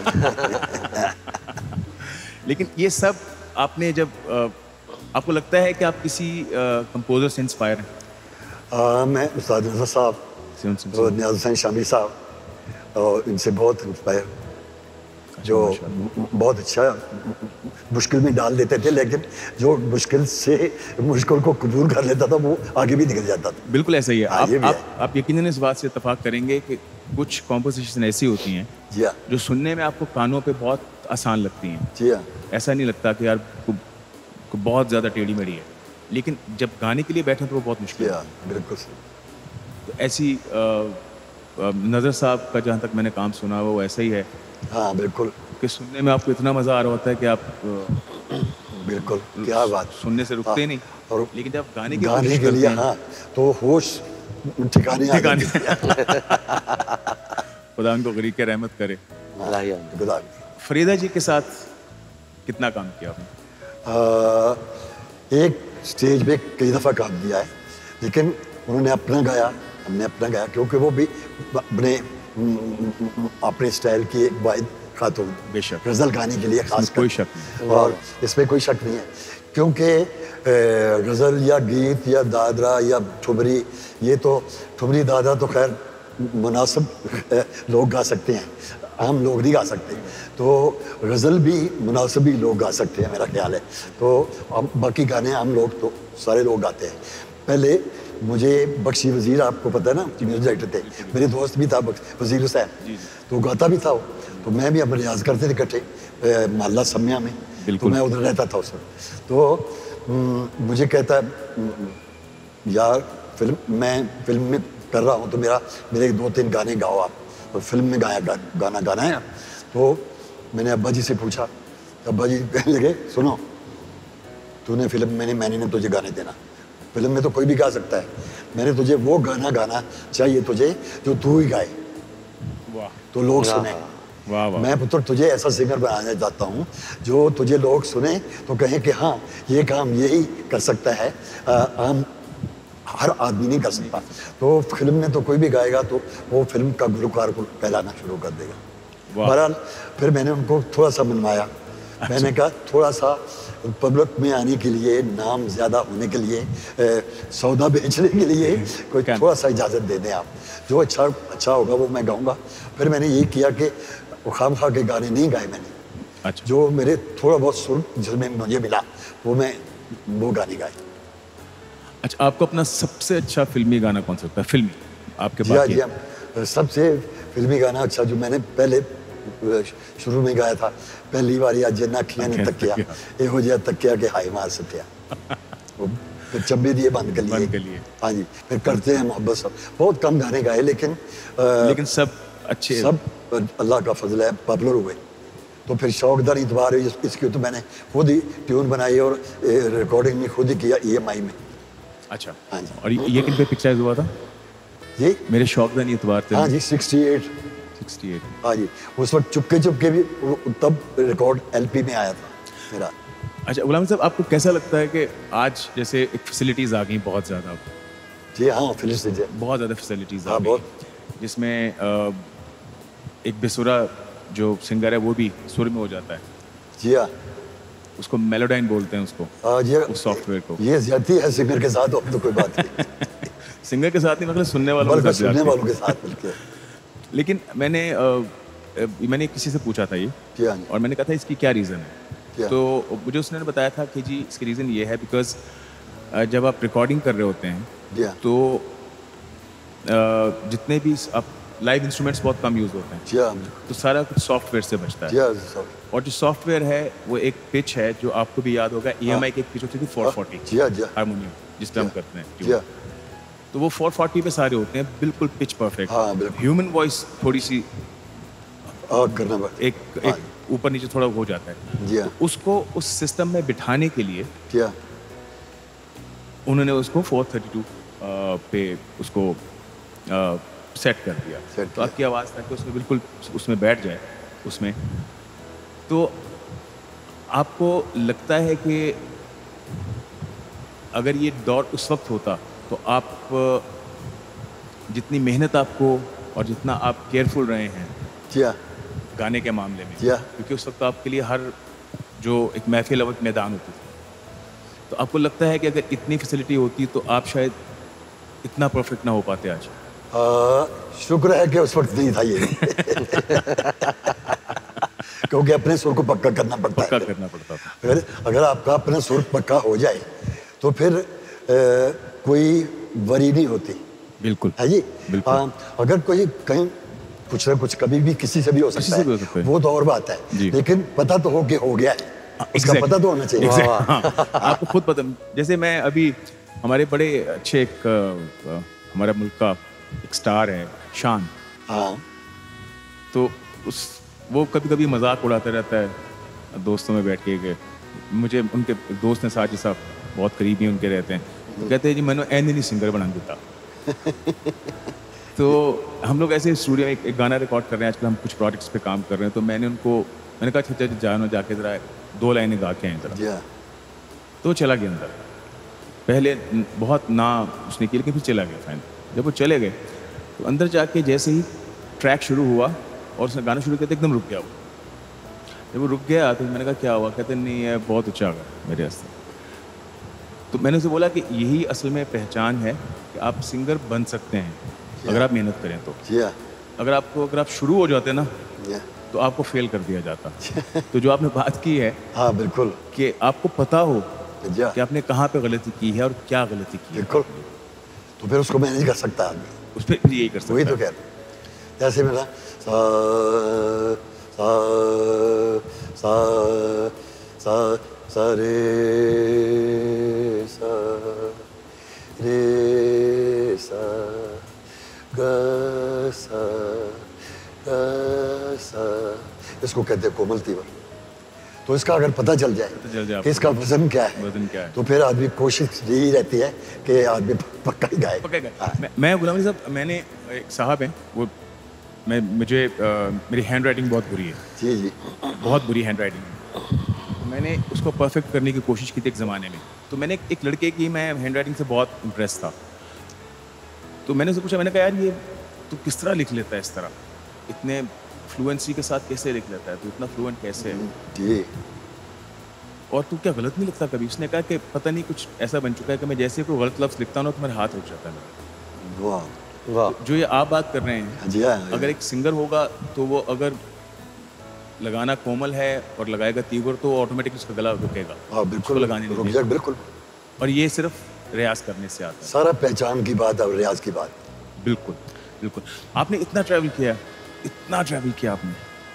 Speaker 1: लेकिन ये सब आपने जब आ, आपको लगता है कि आप किसी कंपोजर से इंस्पायर हैं?
Speaker 2: आ, मैं उस्ताद नज़र साहब और न्याज हुसैन शामी साहब और इनसे बहुत इंस्पायर, जो बहुत अच्छा मुश्किल में डाल देते थे, लेकिन जो मुश्किल से मुश्किल को कबूल कर लेता था वो आगे भी निकल जाता था।
Speaker 1: बिल्कुल ऐसा ही है। आप,
Speaker 2: आप,
Speaker 1: आप, आप यकीनन इस बात से इत्तेफाक करेंगे कि कुछ कॉम्पोजिशन ऐसी होती हैं
Speaker 2: जी हाँ,
Speaker 1: जो सुनने में आपको कानों पे बहुत आसान लगती हैं।
Speaker 2: जी हाँ, ऐसा
Speaker 1: नहीं लगता कि यार को, को बहुत ज़्यादा टेढ़ी मेढ़ी है, लेकिन जब गाने के लिए बैठे तो वो बहुत मुश्किल है।
Speaker 2: बिल्कुल।
Speaker 1: तो ऐसी नज़र साहब का जहाँ तक मैंने काम सुना वो ऐसा ही है।
Speaker 2: हाँ बिल्कुल,
Speaker 1: कि सुनने में आपको इतना मज़ा आ रहा होता है कि आप
Speaker 2: बिल्कुल, क्या बात,
Speaker 1: सुनने से रुकते ही नहीं।
Speaker 2: और
Speaker 1: लेकिन जब गाने की
Speaker 2: गाने के लिए हाँ तो होश ठिकाने आ जाते हैं।
Speaker 1: खुदा उनको गरीब के रहमत करे।
Speaker 2: खुदा।
Speaker 1: फरीदा जी के साथ कितना काम किया आपने?
Speaker 2: एक स्टेज पे कई दफ़ा काम किया है, लेकिन उन्होंने अपना गाया, हमने अपना गाया, क्योंकि वो भी अपने अपने स्टाइल की एक वाहिद खातून,
Speaker 1: बेशक
Speaker 2: गज़ल गाने के लिए खास
Speaker 1: कोई शक नहीं,
Speaker 2: और इसमें कोई शक नहीं है, क्योंकि गज़ल या गीत या दादरा या ठुमरी, ये तो ठुमरी दादरा तो खैर मुनासिब लोग गा सकते हैं, आम लोग नहीं गा सकते, तो गज़ल भी मुनासिब ही लोग गा सकते हैं मेरा ख्याल है। तो बाकी गाने आम लोग तो सारे लोग गाते हैं। पहले मुझे बख्शी वज़ीर, आपको पता है ना, म्यूजिक डायरेक्टर थे, मेरे दोस्त भी था वज़ीर हुसैन, तो गाता भी था वो, तो मैं भी अब रियाज करते थे इकट्ठे मोहल्ला सम्या में, तो मैं उधर रहता था उस वक्त। तो मुझे कहता यार फिल्म मैं फिल्म में कर रहा हूँ तो मेरा मेरे दो तीन गाने गाओ आप, तो फिल्म में गाया गा, गाना गाना है। तो मैंने अब्बा जी से पूछा, अब्बा जी कहने लगे सुनो, तूने फिल्म मैंने मैंने ने तुझे गाने देना, फिल्म में तो कोई भी गा सकता है, मैंने तुझे वो गाना गाना चाहिए तुझे जो तू ही गाए, तो लोग सुने।
Speaker 1: वाह वाह।
Speaker 2: मैं पुत्र तुझे ऐसा सिंगर बनाना चाहता हूँ जो तुझे लोग सुने तो कहें कि हाँ ये काम यही कर सकता है, आम हर आदमी नहीं कर सकता। तो फिल्म में तो कोई भी गाएगा तो वो फिल्म का गुलकार को कहलाना शुरू कर देगा। बहरहाल फिर मैंने उनको थोड़ा सा मनवाया, अच्छा। मैंने कहा थोड़ा सा पब्लिक में आने के लिए, नाम ज़्यादा होने के लिए, ए, सौदा बेचने के लिए कोई थोड़ा सा इजाज़त दे दें आप, जो अच्छा अच्छा होगा वो मैं गाऊंगा। फिर मैंने ये किया कि खाम खा के गाने नहीं गाए मैंने,
Speaker 1: अच्छा।
Speaker 2: जो मेरे थोड़ा बहुत सुर जिसमें मुझे मिला वो मैं वो गाने गाए।
Speaker 1: अच्छा, आपको अपना सबसे अच्छा फिल्मी गाना कौन सा लगता है? फिल्मी आपके पास?
Speaker 2: जी हाँ, सबसे फिल्मी गाना अच्छा जो मैंने पहले शुरू में गाया था, पहली बार या जिन्ना अखियां ने तकिया एहो जिहा तकिया के हाय मार सकिया, फिर चंबे दिए बंद कर लिए, हाँ जी, फिर करते हैं मोहब्बत, सब बहुत कम गाने गाए, लेकिन आ,
Speaker 1: लेकिन सब अच्छे, सब
Speaker 2: अल्लाह का फजल है पॉपुलर हुए। तो फिर शौकदार इतबार हुई, इसकी तो मैंने खुद ही ट्यून बनाई और रिकॉर्डिंग में खुद ही किया ई एम आई में।
Speaker 1: अच्छा,
Speaker 2: हाँ जी।
Speaker 1: और ये किन पे पिक्चराइज हुआ था?
Speaker 2: जी
Speaker 1: मेरे शौकदार इतबार थे।
Speaker 2: हाँ जी, सिक्सटी एट
Speaker 1: सिक्सटी एट।
Speaker 2: हाँ जी, उस वक्त चुपके चुपके भी तब रिकॉर्ड एलपी में आया था मेरा।
Speaker 1: अच्छा गुलाम साहब, आपको कैसा लगता है कि आज जैसे एक फैसिलिटीज आ गई बहुत ज़्यादा?
Speaker 2: जी हाँ, फैसिलिटीज
Speaker 1: बहुत ज़्यादा फैसिलिटीज
Speaker 2: आ गई,
Speaker 1: जिसमें एक बेसुरा जो सिंगर है वो भी सुर में हो जाता है।
Speaker 2: जी हाँ,
Speaker 1: उसको मेलोडाइन बोलते हैं उसको,
Speaker 2: हाँ जी,
Speaker 1: उस सॉफ्टवेयर को।
Speaker 2: ये ज्यादती है सिंगर के साथ, अब तो कोई बात नहीं।
Speaker 1: सिंगर के साथ नहीं, मतलब सुनने वालों के साथ,
Speaker 2: सुनने वालों के साथ मिलके।
Speaker 1: लेकिन मैंने आ, मैंने किसी से पूछा था ये, और मैंने कहा था इसकी क्या रीज़न है, तो मुझे उसने बताया था कि जी इसकी रीज़न ये है बिकॉज जब आप रिकॉर्डिंग कर रहे होते हैं तो जितने भी आप लाइव इंस्ट्रूमेंट्स बहुत कम यूज़ होते हैं, तो सारा कुछ सॉफ्टवेयर से बचता है। और जो सॉफ्टवेयर है वो एक पिच है जो आपको भी याद होगा, ई एम आई की एक पिच होती थी फोर फोर्टी हारमोनियम जिस पर हम करते हैं, तो वो फोर फोर्टी पे सारे होते हैं बिल्कुल पिच परफेक्ट। ह्यूमन वॉइस थोड़ी सी
Speaker 2: करना
Speaker 1: एक एक ऊपर नीचे थोड़ा हो जाता है, तो उसको उस सिस्टम में बिठाने के लिए
Speaker 2: क्या
Speaker 1: उन्होंने उसको फोर थर्टी टू पे उसको आ, सेट कर दिया,
Speaker 2: सेट
Speaker 1: तो आपकी आवाज़ ताकि उसमें बिल्कुल उसमें बैठ जाए उसमें। तो आपको लगता है कि अगर ये दौर उस वक्त होता तो आप जितनी मेहनत आपको और जितना आप केयरफुल रहे हैं
Speaker 2: क्या
Speaker 1: गाने के मामले में,
Speaker 2: क्या
Speaker 1: क्योंकि उस वक्त आपके लिए हर जो एक महफिल अवत मैदान होती थी, तो आपको लगता है कि अगर इतनी फैसिलिटी होती तो आप शायद इतना परफेक्ट ना हो पाते आज?
Speaker 2: शुक्र है कि उस वक्त नहीं था ये। क्योंकि अपने सुर को पक्का करना पड़ता
Speaker 1: पक्का
Speaker 2: है
Speaker 1: करना पड़ता था।
Speaker 2: अगर अगर आपका अपना सुर पक्का हो जाए तो फिर आ, कोई वरी नहीं होती।
Speaker 1: बिल्कुल
Speaker 2: है जी,
Speaker 1: बिल्कुल।
Speaker 2: आ, अगर कोई कहीं कुछ ना कुछ कभी भी किसी से भी हो सकता,
Speaker 1: से भी हो सकता
Speaker 2: है, वो तो और बात है, लेकिन पता तो हो कि हो गया है, इसका
Speaker 1: exactly.
Speaker 2: पता तो होना चाहिए।
Speaker 1: exactly. हाँ, आपको खुद पता, जैसे मैं अभी हमारे बड़े अच्छे एक आ, हमारा मुल्क का एक स्टार है शान,
Speaker 2: हाँ,
Speaker 1: तो उस वो कभी कभी मजाक उड़ाता रहता है दोस्तों में बैठ के, मुझे उनके दोस्त ने साजिद साहब बहुत करीबी उनके रहते हैं, तो कहते हैं जी मैंने एंड नहीं सिंगर बना देता। तो हम लोग ऐसे स्टूडियो में एक, एक गाना रिकॉर्ड कर रहे हैं आजकल, हम कुछ प्रोजेक्ट्स पे काम कर रहे हैं, तो मैंने उनको मैंने कहा अच्छा जानो जाके ज़रा दो लाइनें गा के आए ज़रा, तो चला गया अंदर। पहले बहुत ना उसने की, लेकिन फिर चला गया फाइन। जब वो चले गए तो अंदर जाके जैसे ही ट्रैक शुरू हुआ और उसने गाना शुरू किया तो एकदम रुक गया वो। जब वो रुक गया तो मैंने कहा क्या हुआ, कहते नहीं है बहुत अच्छा गया मेरे वास्ते। तो मैंने उसे बोला कि यही असल में पहचान है कि आप सिंगर बन सकते हैं अगर आप मेहनत करें तो। अगर आपको अगर आप शुरू हो जाते ना तो आपको फेल कर दिया जाता। तो जो आपने बात की है,
Speaker 2: हाँ बिल्कुल,
Speaker 1: कि आपको पता हो कि आपने कहाँ पे गलती की है और क्या गलती की है,
Speaker 2: बिल्कुल, तो फिर उसको मैनेज कर सकता है आदमी,
Speaker 1: उस पर यही कर सकता है।
Speaker 2: वही तो कह रहा हूं। जैसे मेरा सा सा सा सा सा रे सा रे सा ग सा ग सा, इसको कहते हैं कोमल तीवर। तो इसका अगर पता चल जाए,
Speaker 1: चल जाए
Speaker 2: कि इसका वजन क्या है,
Speaker 1: वजन क्या है, तो
Speaker 2: फिर आदमी कोशिश यही रहती है कि आदमी पक्का ही गाए।
Speaker 1: पक्का गाए। मैं, मैं गुलाम अली साहब, मैंने एक साहब हैं, वो मैं मुझे आ, मेरी हैंड राइटिंग बहुत बुरी है।
Speaker 2: जी जी,
Speaker 1: बहुत बुरी हैंड राइटिंग है। मैंने उसको परफेक्ट करने की कोशिश की थी एक ज़माने में। तो मैंने एक लड़के की, मैं हैंड राइटिंग से बहुत इम्प्रेस था, तो मैंने उससे पूछा, मैंने कहा यार ये तू किस तरह लिख लेता है, इस तरह इतने फ्लुएंसी के साथ कैसे लिख लेता है, तो इतना फ्लुएंट कैसे है
Speaker 2: जी, और
Speaker 1: तू क्या गलत नहीं लिखता कभी? उसने कहा कि पता नहीं कुछ ऐसा बन चुका है कि मैं जैसे कोई गलत लफ्ज़ लिखता हूँ ना तो मेरा हाथ रुक जाता है।
Speaker 2: वाह वाह,
Speaker 1: जो ये आप बात कर रहे हैं,
Speaker 2: जी हाँ,
Speaker 1: अगर एक सिंगर होगा तो वो अगर लगाना कोमल है और लगाएगा तीव्र तो ऑटोमेटिकली उसका गला रुकेगा।
Speaker 2: हाँ बिल्कुल,
Speaker 1: लगाने
Speaker 2: रुक जाए, बिल्कुल।
Speaker 1: और ये सिर्फ रियाज करने से आता है,
Speaker 2: सारा पहचान की बात है और रियाज की बात।
Speaker 1: बिल्कुल बिल्कुल। आपने इतना ट्रैवल किया, इतना ट्रैवल किया आपने?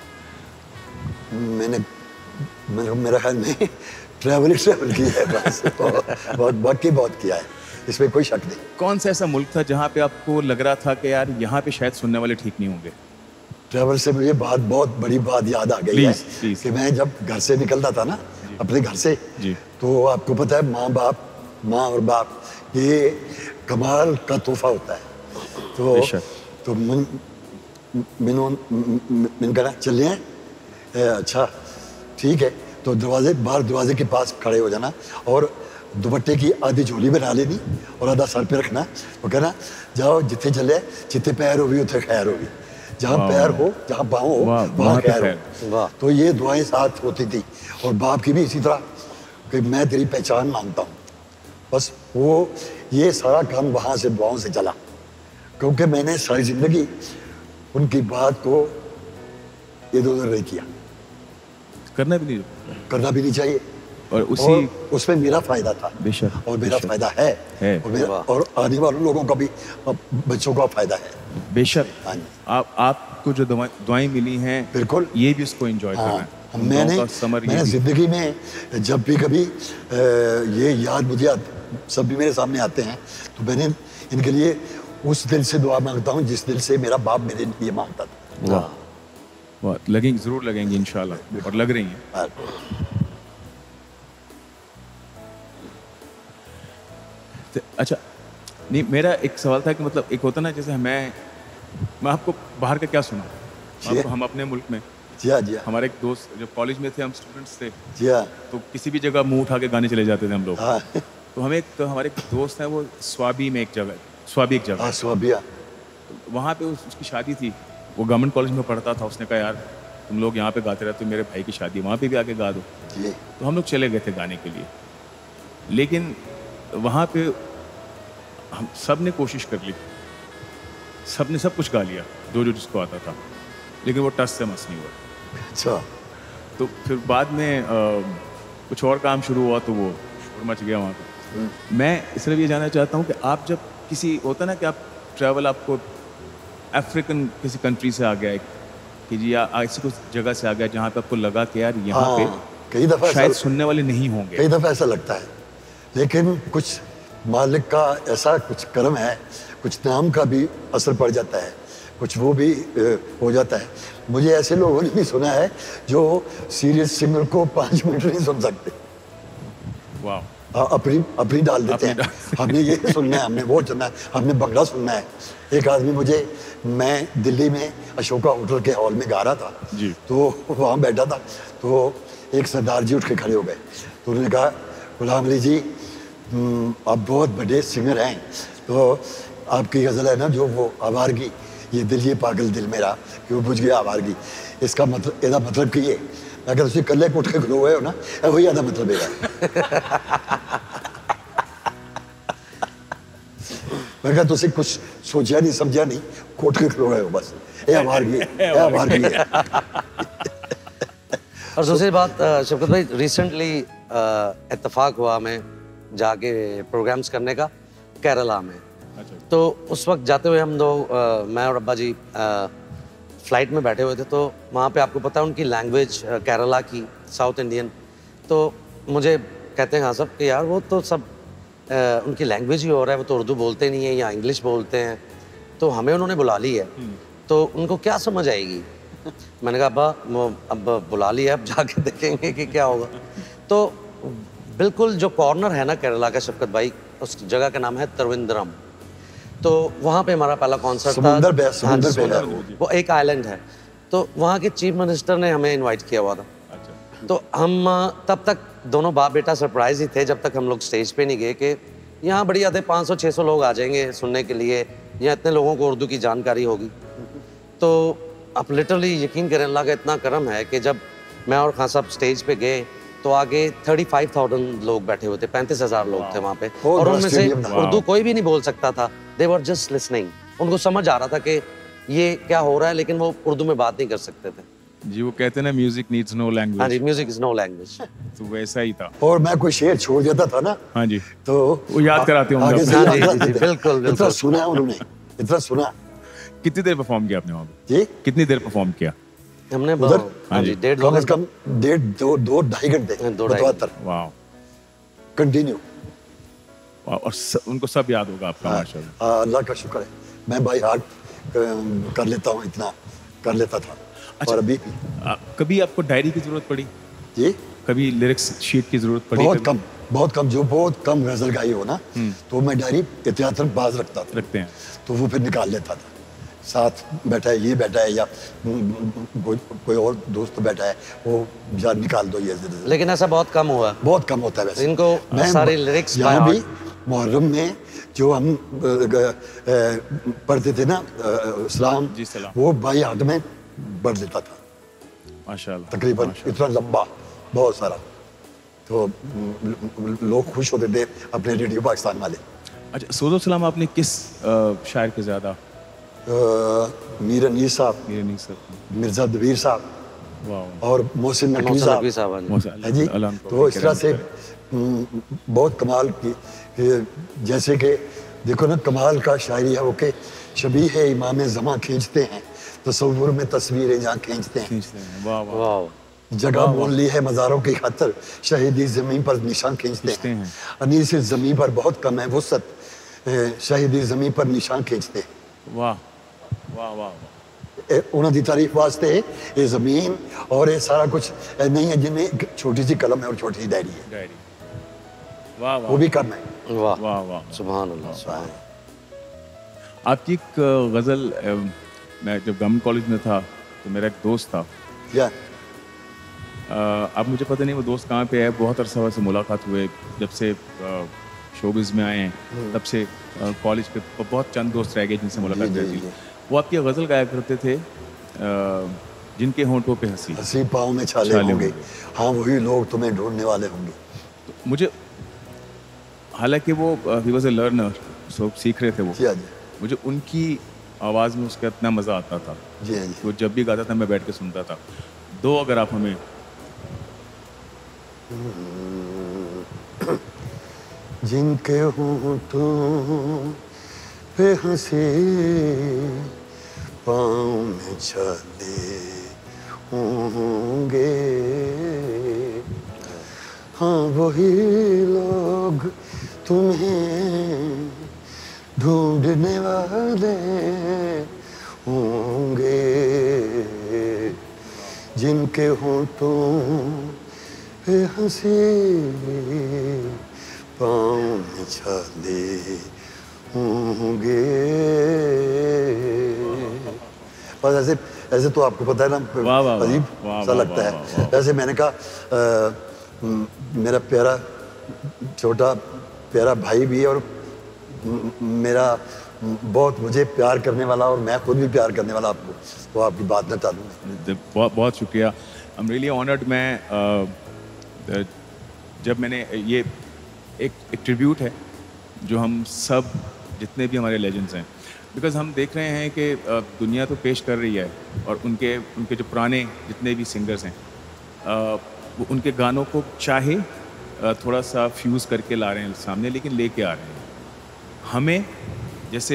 Speaker 2: मैंने मेरा मेरा ख्याल में ट्रैवल ट्रैवल किया है बस, बहुत बहुत की बहुत किया है, इसमें कोई शक नहीं।
Speaker 1: कौन सा ऐसा मुल्क था जहाँ पे आपको लग रहा था कि यार यहाँ पे शायद सुनने वाले ठीक नहीं होंगे?
Speaker 2: ट्रैवल से मुझे बात बहुत बड़ी बात याद आ गई
Speaker 1: please,
Speaker 2: है
Speaker 1: please.
Speaker 2: कि मैं जब घर से निकलता था ना, अपने घर से जी, तो आपको पता है माँ बाप माँ और बाप ये कमाल का तोहफा होता है। तो तो मन मैंने मैंने कहा चलिए, अच्छा ठीक है, तो दरवाजे बाहर दरवाजे के पास खड़े हो जाना और दुपट्टे की आधी झोली बना लेनी और आधा सर पे रखना, वो कहना जाओ जिथे चले जिथे पैर होगी उथे खैर होगी, जहाँ पैर हो, जहाँ पाँव हो, वहाँ खैर हो। तो ये दुआएं साथ होती थी। और बाप की भी इसी तरह कि मैं तेरी पहचान मांगता हूँ। बस वो ये सारा काम वहाँ से दुआओं से चला, क्योंकि मैंने सारी जिंदगी उनकी बात को इधर उधर नहीं किया।
Speaker 1: करना भी नहीं
Speaker 2: करना भी नहीं चाहिए।
Speaker 1: और उसी और
Speaker 2: उसमें मेरा फायदा था
Speaker 1: बेशक,
Speaker 2: और मेरा फायदा है, है। और, मेरा, और आने वाले लोगों का भी, बच्चों का फायदा है
Speaker 1: बेशक। आप आपको जो दुआएं मिली हैं
Speaker 2: बिल्कुल
Speaker 1: ये भी उसको एंजॉय करना है।
Speaker 2: मैंने मैंने जिंदगी में जब भी कभी ये याद मुझे सब भी मेरे सामने आते हैं तो मैंने इनके लिए उस दिल से दुआ मांगता हूँ जिस दिल से मेरा बाप मेरे लिए मांगता था।
Speaker 1: वाह वाह, लगेंगे, जरूर लगेंगे इंशाल्लाह, और लग रही हैं। अच्छा नहीं, मेरा एक सवाल था कि मतलब एक होता ना, जैसे मैं मैं आपको बाहर का क्या सुना, आपको हम अपने मुल्क में
Speaker 2: जी हाँ जी
Speaker 1: हमारे एक दोस्त जब कॉलेज में थे, हम स्टूडेंट्स थे
Speaker 2: जी हाँ,
Speaker 1: तो किसी भी जगह मुंह उठा के गाने चले जाते थे हम लोग।
Speaker 2: हाँ।
Speaker 1: तो हमें एक हमारे एक दोस्त है, वो स्वाबी में एक जगह, स्वाबी एक जगह,
Speaker 2: हाँ स्वाबिया,
Speaker 1: तो वहाँ पे उस, उसकी शादी थी। वो गवर्नमेंट कॉलेज में पढ़ता था। उसने कहा यार तुम लोग यहाँ पे गाते रहते हो, मेरे भाई की शादी वहाँ पे भी आके गा दो। तो हम लोग चले गए थे गाने के लिए, लेकिन वहाँ पे हम सब ने कोशिश कर ली, सब ने सब कुछ गा लिया जो जो जिसको आता था, लेकिन वो टच से मस नहीं हुआ।
Speaker 2: अच्छा।
Speaker 1: तो फिर बाद में आ, कुछ और काम शुरू हुआ तो वो शोर मच गया वहाँ पे। मैं इसलिए ये जानना चाहता हूँ कि आप जब किसी होता ना कि आप ट्रैवल, आपको अफ्रीकन किसी कंट्री से आ गया कि जी या ऐसी कुछ जगह से आ गया जहाँ पे आपको लगा कि यार यहाँ
Speaker 2: हाँ,
Speaker 1: पे
Speaker 2: कई दफ़ा
Speaker 1: शायद सुनने वाले नहीं होंगे,
Speaker 2: कई दफ़ा ऐसा लगता है, लेकिन कुछ मालिक का ऐसा कुछ कर्म है, कुछ नाम का भी असर पड़ जाता है, कुछ वो भी हो जाता है। मुझे ऐसे लोगों ने भी सुना है जो सीरियस सिंगर को पाँच मिनट नहीं सुन सकते।
Speaker 1: वाह।
Speaker 2: अपनी अपनी डाल देते हैं, हमने ये सुनना है, हमने वो सुनना है, हमने बंगला सुनना है। एक आदमी मुझे, मैं दिल्ली में अशोका होटल के हॉल में गा रहा था
Speaker 1: जी।
Speaker 2: तो वहाँ बैठा था, तो एक सरदार जी उठ के खड़े हो गए। तो उन्होंने कहा गुलाम अली जी आप बहुत बड़े सिंगर हैं, तो आपकी गज़ल है ना जो वो आवारगी, ये दिल ये पागल दिल मेरा क्यों बुझ गया आवारगी, इसका मतलब एदा मतलब की है मैं कहता तुम कल्ले उठ के खड़ो हुए हो ना, वही आदा मतलब है। मैं कहता तुम कुछ सोचा नहीं समझा नहीं, कोट के खड़ो हुए हो बस, ये आवारगी है, ये आवारगी है।
Speaker 3: और दूसरी बात शफकत भाई, रिसेंटली इत्तेफाक हुआ मैं जाके प्रोग्राम्स करने का केरला में। अच्छा। तो उस वक्त जाते हुए हम लोग, मैं और अब्बा जी फ्लाइट में बैठे हुए थे, तो वहाँ पे आपको पता है उनकी लैंग्वेज केरला की, साउथ इंडियन, तो मुझे कहते हैं हाँ सब कि यार वो तो सब आ, उनकी लैंग्वेज ही हो रहा है, वो तो उर्दू बोलते नहीं है या इंग्लिश बोलते हैं, तो हमें उन्होंने बुला ली है तो उनको क्या समझ आएगी। मैंने कहा अब्बा अब बुला लिया, अब जाके देखेंगे कि क्या होगा। तो बिल्कुल जो कॉर्नर है ना केरला का शफकत भाई, उस जगह का नाम है त्रिवेंद्रम, तो वहाँ पे हमारा पहला कॉन्सर्ट था।
Speaker 2: समुंदर पे, समुंदर पे है
Speaker 3: वो, वो एक आइलैंड है, तो वहाँ के चीफ मिनिस्टर ने हमें इनवाइट किया हुआ था। अच्छा। तो हम तब तक दोनों बाप बेटा सरप्राइज ही थे जब तक हम लोग स्टेज पे नहीं गए कि यहाँ बढ़िया थे, पाँच सौ छः सौ लोग आ जाएंगे सुनने के लिए, या इतने लोगों को उर्दू की जानकारी होगी। तो आप लिटरली यकीन करें, अल्लाह का इतना करम है कि जब मैं और खान साहब स्टेज पे गए तो आगे थर्टी फाइव थाउजेंड लोग बैठे हुए थे, पैंतीस हजार लोग थे वहाँ पे, और उनमें से उर्दू कोई भी नहीं बोल सकता था। दे वर जस्ट लिसनिंग, उनको समझ आ रहा था कि ये क्या हो रहा है, लेकिन वो उर्दू में बात नहीं कर सकते थे।
Speaker 1: जी, वो कहते हैं ना म्यूजिक नीड्स नो लैंग्वेज।
Speaker 3: हाँ जी, म्यूजिक इज नो लैंग्वेज।
Speaker 1: तो वैसा ही था।
Speaker 2: और मैं कोई शेर छोड़ देता था ना,
Speaker 1: हाँ जी,
Speaker 2: तो
Speaker 1: वो याद कराते होंगे।
Speaker 3: बिल्कुल,
Speaker 2: इतना सुना उन्होंने, इतना सुना।
Speaker 1: कितनी देर परफॉर्म किया आपने वहाँ पे?
Speaker 2: जी,
Speaker 3: कितनी
Speaker 1: देर परफॉर्म किया
Speaker 3: हमने?
Speaker 2: उधर
Speaker 3: हाँ जी, डेढ़
Speaker 2: कम से कम डेढ़ दो दो ढाई घंटे,
Speaker 3: दो ढाई।
Speaker 1: वाह,
Speaker 2: कंटिन्यू।
Speaker 1: और स, उनको सब याद होगा आपका? माशाल्लाह,
Speaker 2: अल्लाह का शुक्र है, मैं बाई हार्ट कर लेता हूँ, इतना कर लेता था।
Speaker 1: अच्छा,
Speaker 2: और अभी भी
Speaker 1: आ, कभी आपको डायरी की जरूरत पड़ी?
Speaker 2: जी,
Speaker 1: कभी लिरिक्स शीट की जरूरत पड़ी?
Speaker 2: बहुत कम, बहुत कम। जो बहुत कम गजल गाई हो ना, तो मैं डायरी एहतियातन बाज रखता था,
Speaker 1: रखते हैं,
Speaker 2: तो वो फिर निकाल लेता था। साथ बैठा है, ये बैठा है, या कोई कोई और दोस्त बैठा है, वो जा निकाल दो ये।
Speaker 3: लेकिन ऐसा बहुत कम हुआ,
Speaker 2: बहुत कम होता है वैसे।
Speaker 3: इनको सारे लिरिक्स
Speaker 2: यहाँ भी मुहर्रम में जो हम पढ़ते थे ना सलाम, वो बाई हाथ में बढ़ लेता था
Speaker 1: माशाल्लाह,
Speaker 2: तकरीबन इतना लंबा, बहुत सारा। तो लोग खुश होते थे अपने रेडियो पाकिस्तान वाले।
Speaker 1: अच्छा, सऊद सलाम आपने किस शायर के ज़्यादा?
Speaker 2: मीर अनीस साहब,
Speaker 1: मीर अनीस साहब,
Speaker 2: मिर्ज़ा दबीर साहब और मोहसिन नकवी साहब है जी। तो इस तरह से बहुत कमाल की, जैसे कि देखो ना, कमाल का शायरी है वो कि शबी है इमाम ज़मा खींचते हैं तस्वुर में तस्वीरें जहाँ खींचते हैं।
Speaker 1: वाह वाह।
Speaker 2: जगह मोल ली है मज़ारों की खातर शहीदी ज़मीन पर निशान खींचते हैं। अनीस ज़मीन पर बहुत कम है वुसअत शहीदी ज़मीन पर निशान खींचते हैं।
Speaker 1: वाह वाह वाह।
Speaker 2: उन्होंने दी तारीफ वास्ते ये ज़मीन और ये सारा कुछ नहीं है जिनमें एक छोटी सी कलम है और छोटी सी डायरी है।
Speaker 1: डायरी, वाह वाह,
Speaker 2: वो भी कम है।
Speaker 3: वाह
Speaker 1: वाह वाह,
Speaker 3: सुभान अल्लाह, सुभान।
Speaker 1: आपकी एक गज़ल, मैं जब गवर्नमेंट कॉलेज में था तो मेरा एक दोस्त था,
Speaker 2: या
Speaker 1: अब मुझे पता नहीं वो दोस्त कहाँ पे है, बहुत अरसा से मुलाकात हुए, जब से शोबिज़ में आए हैं तब से कॉलेज के बहुत चंद दोस्त रह गए जिनसे मुलाकात हुई थी। वो आपकी गज़ल गाया करते थे, जिनके होंठों पे हंसी
Speaker 2: हंसी पाँव में छाले होंगे, हाँ वही लोग तुम्हें ढूंढने वाले होंगे।
Speaker 1: तो मुझे, हालांकि वो ही वाज ए लर्नर, सब सीख रहे थे वो, मुझे उनकी आवाज़ में उसका इतना मज़ा आता था।
Speaker 2: जी जी।
Speaker 1: वो जब भी गाता था मैं बैठ के सुनता था। दो अगर आप हमें।
Speaker 2: जिनके होंठों पे हंसी पाँव में छाले होंगे, हाँ वही लोग तुम्हें ढूंढने वाले होंगे, जिनके होंठों पे हंसी पाँव में छाले होंगे। बस ऐसे ऐसे तो आपको पता है ना, अजीब सा लगता है। ऐसे मैंने कहा आ, मेरा प्यारा छोटा प्यारा भाई भी है और मेरा बहुत मुझे प्यार करने वाला, और मैं खुद भी प्यार करने वाला आपको, तो आपकी बात न टालूँ।
Speaker 1: बहुत बहुत शुक्रिया, आई एम रियली ऑनर्ड। मैं uh, जब मैंने ये एक एक ट्रिब्यूट है जो हम सब जितने भी हमारे लेजेंड्स हैं, बिकॉज हम देख रहे हैं कि uh, दुनिया तो पेश कर रही है और उनके उनके जो पुराने जितने भी सिंगर्स हैं uh, वो उनके गानों को चाहे uh, थोड़ा सा फ्यूज़ करके ला रहे हैं सामने, लेकिन लेके आ रहे हैं हमें, जैसे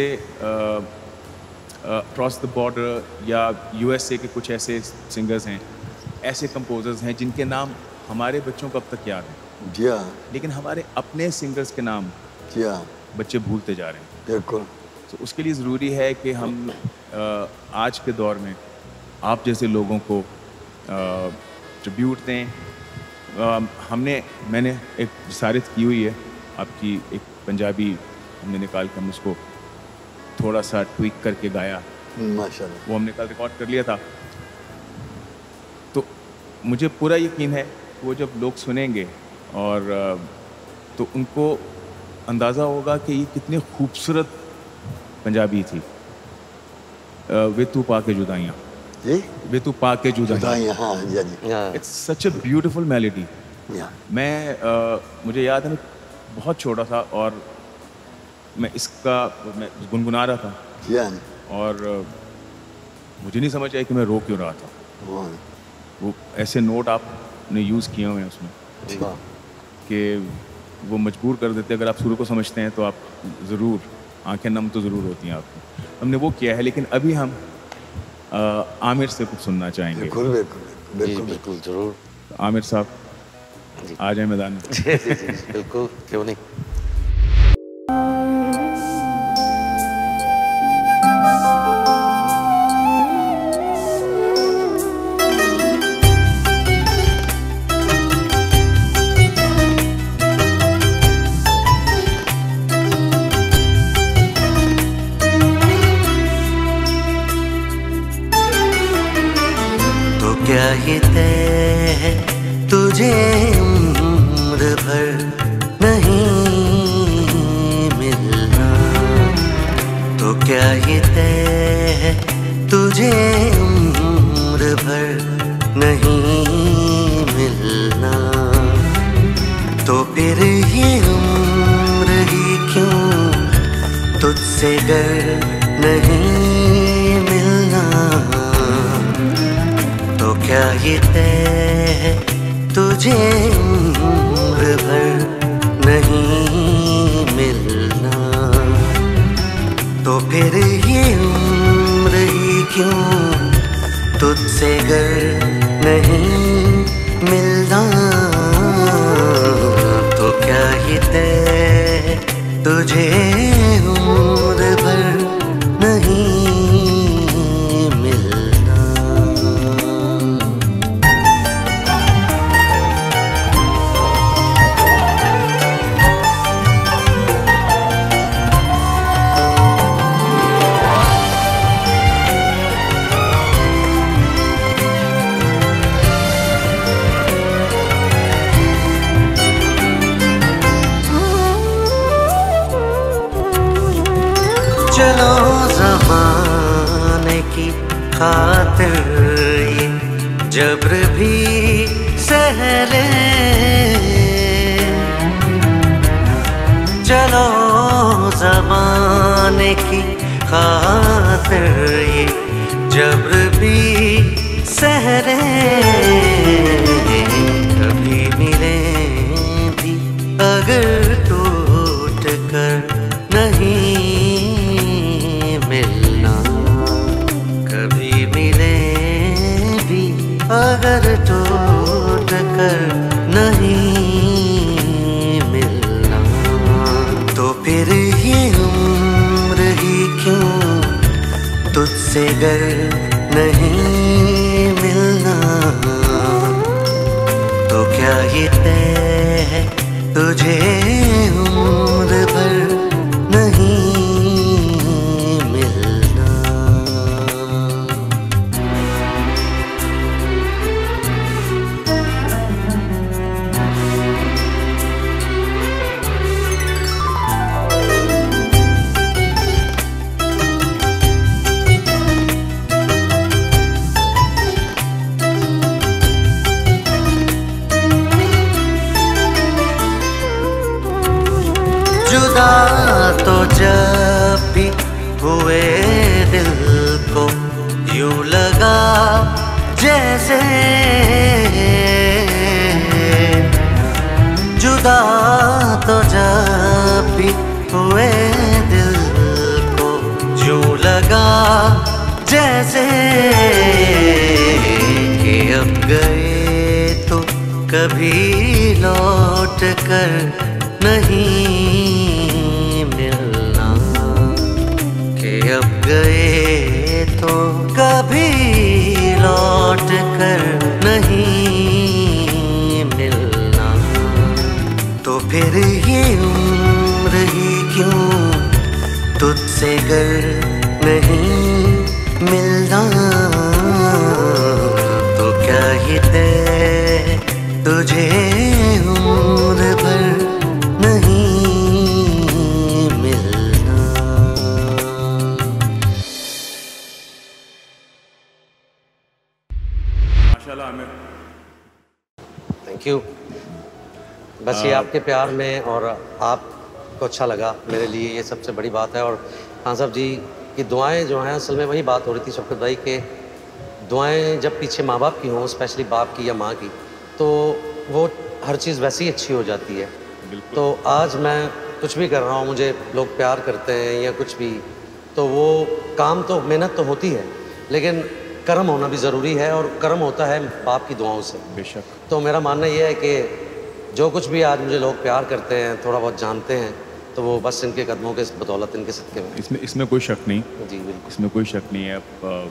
Speaker 1: क्रॉस द बॉर्डर या यूएसए के कुछ ऐसे सिंगर्स हैं, ऐसे कंपोजर्स हैं जिनके नाम हमारे बच्चों को अब तक याद हैं।
Speaker 2: जी हाँ।
Speaker 1: लेकिन हमारे अपने सिंगर्स के नाम
Speaker 2: जी हाँ
Speaker 1: बच्चे भूलते जा रहे हैं।
Speaker 2: बिल्कुल।
Speaker 1: तो उसके लिए ज़रूरी है कि हम आ, आज के दौर में आप जैसे लोगों को ट्रिब्यूट दें। आ, हमने मैंने एक जिसारत की हुई है आपकी, एक पंजाबी हमने निकाल के हम उसको थोड़ा सा ट्वीक करके गाया,
Speaker 2: माशाल्लाह,
Speaker 1: वो हमने कल रिकॉर्ड कर लिया था। तो मुझे पूरा यकीन है वो जब लोग सुनेंगे और तो उनको अंदाज़ा होगा कि ये कितनी खूबसूरत पंजाबी थी। वे तू पा के जुदाइयाँ, वे तू पा के जुदाइयाँ, it's such a beautiful melody. मैं uh, मुझे याद है मैं बहुत छोटा था और मैं इसका मैं गुनगुना रहा था
Speaker 2: yeah.
Speaker 1: और मुझे नहीं समझ आया कि मैं रो क्यों रहा था।
Speaker 2: wow.
Speaker 1: वो ऐसे नोट आपने यूज़ किए हुए हैं उसमें कि वो मजबूर कर देते, अगर आप सुर को समझते हैं तो आप ज़रूर आंखें नम तो ज़रूर होती हैं आपको। हमने वो किया है, लेकिन अभी हम आ, आमिर से कुछ सुनना चाहेंगे।
Speaker 2: बिल्कुल बिल्कुल बिल्कुल बिल्कुल ज़रूर।
Speaker 1: आमिर साहब आ जाए मैदान में।
Speaker 3: बिल्कुल, क्यों नहीं।
Speaker 4: क्या ये तय है तुझे उम्र भर नहीं क्या ये तय है तुझे उम्र भर नहीं मिलना, तो फिर ये उम्र ही क्यों तुझसे गर नहीं मिलना। तो क्या ये तय है तुझे उम्र भर नहीं मिलना, तो फिर ये उम्र ही क्यों तुझसे गर नहीं मिलना। तो क्या ये तय तुझे उम्र भर नहीं मिलना। चलो ज़माने की खातिर ये जब्र भी सह ले, चलो ज़माने की खातिर ये जब्र भी सह ले। कभी मिले भी अगर टूट कर नहीं मिलना, कभी मिले भी अगर टूट कर नहीं मिलना। तो फिर ये उम्र ही क्यों तुझसे गर नहीं मिलना। तो क्या ये तय है तुझे उम्र भर नहीं मिलना। जुदा तो जब भी हुए दिल को यूं लगा जैसे, जुदा तो जब भी हुए दिल को यूं लगा जैसे, कि अब गए तो कभी लौट कर नहीं मिलना, कि अब गए तो कभी लौट कर नहीं मिलना। तो फिर ये उम्र ही क्यों तुझसे गर नहीं मिलना। तो क्या ये तय तुझे उम्र भर
Speaker 3: थैंक यू। बस ये आपके प्यार में और आपको अच्छा लगा मेरे लिए ये सबसे बड़ी बात है। और खान साहब जी की दुआएं जो हैं, असल में वही बात हो रही थी शौकत भाई के, दुआएं जब पीछे माँ बाप की हों, स्पेशली बाप की या माँ की, तो वो हर चीज़ वैसे ही अच्छी हो जाती है। तो आज मैं कुछ भी कर रहा हूँ, मुझे लोग प्यार करते हैं या कुछ भी, तो वो काम तो मेहनत तो होती है, लेकिन कर्म होना भी ज़रूरी है, और कर्म होता है बाप की दुआओं से।
Speaker 1: बेशक।
Speaker 3: तो मेरा मानना ये है कि जो कुछ भी आज मुझे लोग प्यार करते हैं, थोड़ा बहुत जानते हैं, तो वो बस इनके कदमों के बदौलत, इनके सदक़े में।
Speaker 1: इसमें इसमें कोई शक नहीं
Speaker 3: जी बिल्कुल,
Speaker 1: इसमें कोई शक नहीं है। अब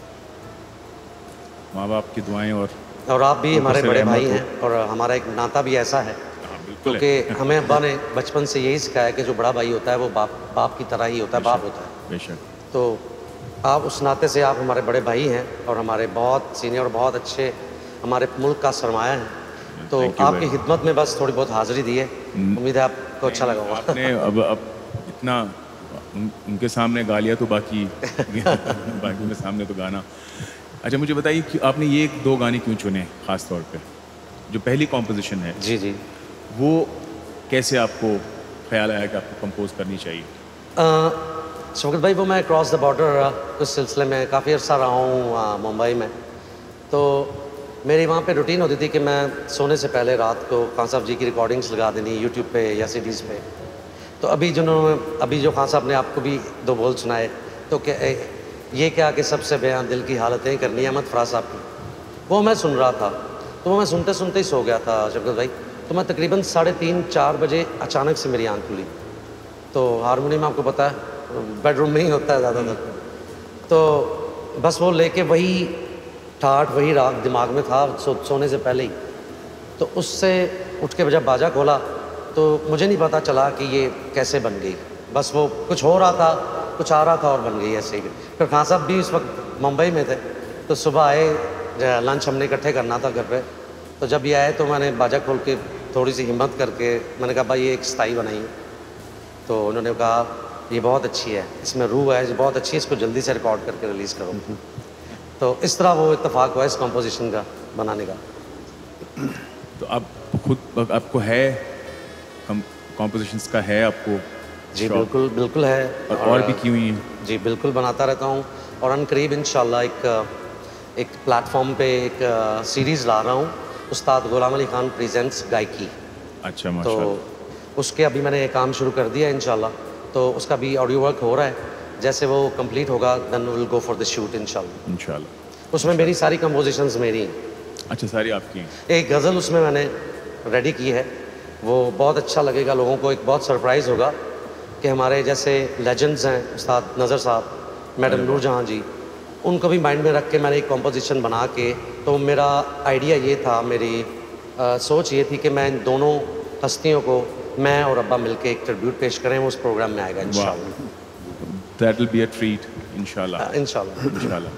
Speaker 1: माँ बाप की दुआएं और
Speaker 3: और आप भी हमारे बड़े भाई हैं, और हमारा एक नाता भी ऐसा है क्योंकि हमें अब्बा ने बचपन से यही सिखाया कि जो बड़ा भाई होता है वो बाप बाप की तरह ही होता है, बाप होता है।
Speaker 1: बेशक।
Speaker 3: तो आप उस नाते से आप हमारे बड़े भाई हैं और हमारे बहुत सीनियर और बहुत अच्छे हमारे मुल्क का सरमाया है। तो आपकी खिदमत में बस थोड़ी बहुत हाज़िरी दी है, उम्मीद है आपको अच्छा लगा होगा।
Speaker 1: आपने अब अब इतना उन, उनके सामने गा लिया तो बाकी बाकी के सामने तो गाना। अच्छा मुझे बताइए कि आपने ये दो गाने क्यों चुने ख़ास तौर पे, जो पहली कॉम्पोजिशन है?
Speaker 3: जी जी।
Speaker 1: वो कैसे आपको ख्याल आया कि आपको कंपोज करनी चाहिए?
Speaker 3: शौकत भाई, वो मैं क्रॉस द बॉर्डर कुछ सिलसिले में काफ़ी अर्सा रहा हूँ मुंबई में, तो मेरी वहाँ पे रूटीन होती थी कि मैं सोने से पहले रात को खान साहब जी की रिकॉर्डिंग्स लगा देनी यूट्यूब पे या सीडीज़ पे। तो अभी जिन्होंने अभी जो खान साहब ने आपको भी दो बोल सुनाए, तो क्या ये क्या कि सबसे बयां दिल की हालतें करनी अहमद फराज साहब की, वो मैं सुन रहा था, तो वो मैं सुनते सुनते ही सो गया था शौकत भाई। तो मैं तकरीबन साढ़े तीन चार बजे अचानक से मेरी आँख खुली। तो हारमोनियम आपको पता है बेडरूम में ही होता है ज़्यादातर, तो बस वो लेके वही ठाठ वही राग दिमाग में था सो, सोने से पहले ही। तो उससे उठ के जब बाजा खोला तो मुझे नहीं पता चला कि ये कैसे बन गई, बस वो कुछ हो रहा था, कुछ आ रहा था और बन गई ऐसे ही। फिर खान साहब भी उस वक्त मुंबई में थे, तो सुबह आए, लंच हमने इकट्ठे करना था घर पे, तो जब ये आए तो मैंने बाजा खोल के थोड़ी सी हिम्मत करके मैंने कहा भाई ये एक स्थाई बनाई। तो उन्होंने कहा ये बहुत अच्छी है, इसमें रूह है, ये बहुत अच्छी है, इसको जल्दी से रिकॉर्ड करके रिलीज़ करो। तो इस तरह वो इत्तेफाक हुआ इस कंपोजिशन का बनाने का।
Speaker 1: तो आप खुद आपको है कंपोजिशंस का है आपको?
Speaker 3: जी बिल्कुल बिल्कुल है,
Speaker 1: और, और, और भी की हुई हैं?
Speaker 3: जी बिल्कुल बनाता रहता हूँ, और अनकरीब इंशाल्लाह एक एक प्लेटफॉर्म पे एक सीरीज़ ला रहा हूँ, उस्ताद गुलाम अली खान प्रेजेंट्स गायकी।
Speaker 1: अच्छा माशाल्लाह।
Speaker 3: तो उसके अभी मैंने काम शुरू कर दिया इंशाल्लाह, तो उसका भी ऑडियो वर्क हो रहा है, जैसे वो कंप्लीट होगा then will go for the shoot इंशाल्लाह।
Speaker 1: इंशाल्लाह।
Speaker 3: उसमें मेरी सारी कंपोजिशंस मेरी हैं।
Speaker 1: अच्छा सारी आपकी हैं? एक
Speaker 3: गज़ल उसमें मैंने रेडी की है, वो बहुत अच्छा लगेगा लोगों को, एक बहुत सरप्राइज़ होगा कि हमारे जैसे लेजेंड्स हैं उस्ताद नज़र साहब, मैडम नूरजहां जी, उनको भी माइंड में रख के मैंने एक कॉम्पोजिशन बना के, तो मेरा आइडिया ये था, मेरी आ, सोच ये थी कि मैं इन दोनों हस्तियों को मैं और अब्बा मिलके एक ट्रिब्यूट पेश करें, वो उस प्रोग्राम में आएगा इंशाल्लाह।
Speaker 1: That will be a treat इंशाल्लाह।
Speaker 3: इंशाल्लाह
Speaker 1: इंशाल्लाह।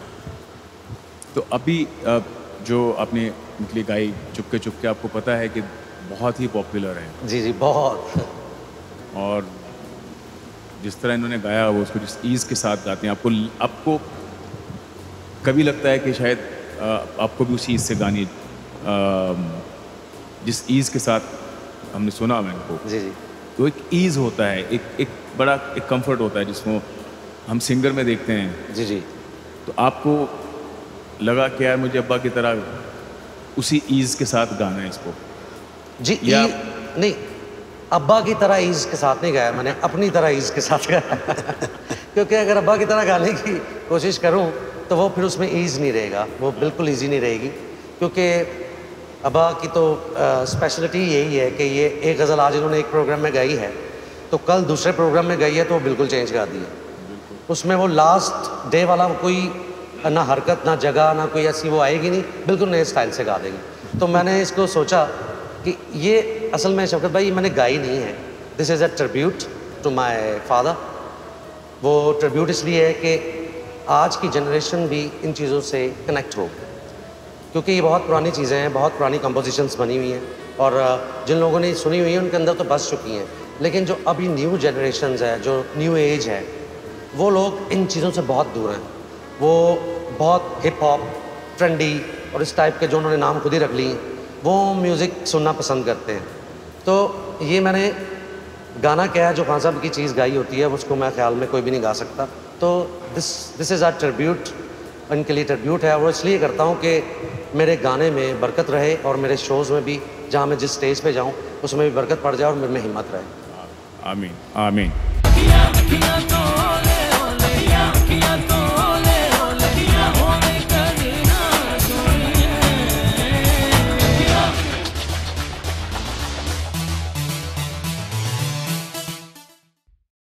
Speaker 1: तो अभी जो आपने इनके लिए गाई चुपके चुपके, आपको पता है कि बहुत ही पॉपुलर है।
Speaker 3: जी जी बहुत।
Speaker 1: और जिस तरह इन्होंने गाया वो उसको जिस ईज़ के साथ गाते हैं, आपको आपको कभी लगता है कि शायद आपको भी उसी ईज़ से गानी, जिस ईज़ के साथ हमने सुना मैं इनको,
Speaker 3: जी जी,
Speaker 1: तो एक ईज़ होता है, एक एक बड़ा एक कंफर्ट होता है जिसमें हम सिंगर में देखते हैं।
Speaker 3: जी जी।
Speaker 1: तो आपको लगा कि यार मुझे अब्बा की तरह उसी ईज़ के साथ गाना है इसको?
Speaker 3: जी या नहीं, अब्बा की तरह ईज़ के साथ नहीं गाया मैंने, अपनी तरह ईज़ के साथ गाया क्योंकि अगर अब्बा की तरह गाने की कोशिश करूं तो वो फिर उसमें ईज़ नहीं रहेगा, वो बिल्कुल ईजी नहीं रहेगी, क्योंकि अब्बा की तो स्पेशलिटी यही है कि ये एक गज़ल आज इन्होंने एक प्रोग्राम में गाई है तो कल दूसरे प्रोग्राम में गई है तो वो बिल्कुल चेंज कर दी है। उसमें वो लास्ट डे वाला कोई ना हरकत ना जगह ना कोई ऐसी वो आएगी नहीं, बिल्कुल नए स्टाइल से गा देगी। तो मैंने इसको सोचा कि ये असल में शौकत भाई मैंने गाई नहीं है, this is a tribute to my father. वो ट्रिब्यूट इसलिए है कि आज की जनरेशन भी इन चीज़ों से कनेक्ट हो, क्योंकि ये बहुत पुरानी चीज़ें हैं, बहुत पुरानी कंपोजिशंस बनी हुई हैं और जिन लोगों ने सुनी हुई हैं उनके अंदर तो बस चुकी हैं, लेकिन जो अभी न्यू जनरेशन्स है, जो न्यू एज है, वो लोग इन चीज़ों से बहुत दूर हैं। वो बहुत हिप हॉप, ट्रेंडी और इस टाइप के जो उन्होंने नाम खुद ही रख ली, वो म्यूज़िक सुनना पसंद करते हैं। तो ये मैंने गाना क्या है जो खान साहब की चीज़ गाई होती है उसको मैं ख्याल में कोई भी नहीं गा सकता, तो this this is our tribute, इनके लिए ट्रिब्यूट है। वो इसलिए करता हूँ कि मेरे गाने में बरकत रहे और मेरे शोज़ में भी जहाँ मैं जिस स्टेज पे जाऊँ उसमें भी बरकत पड़ जाए और मेरे में हिम्मत रहे।
Speaker 1: आमीन आमीन।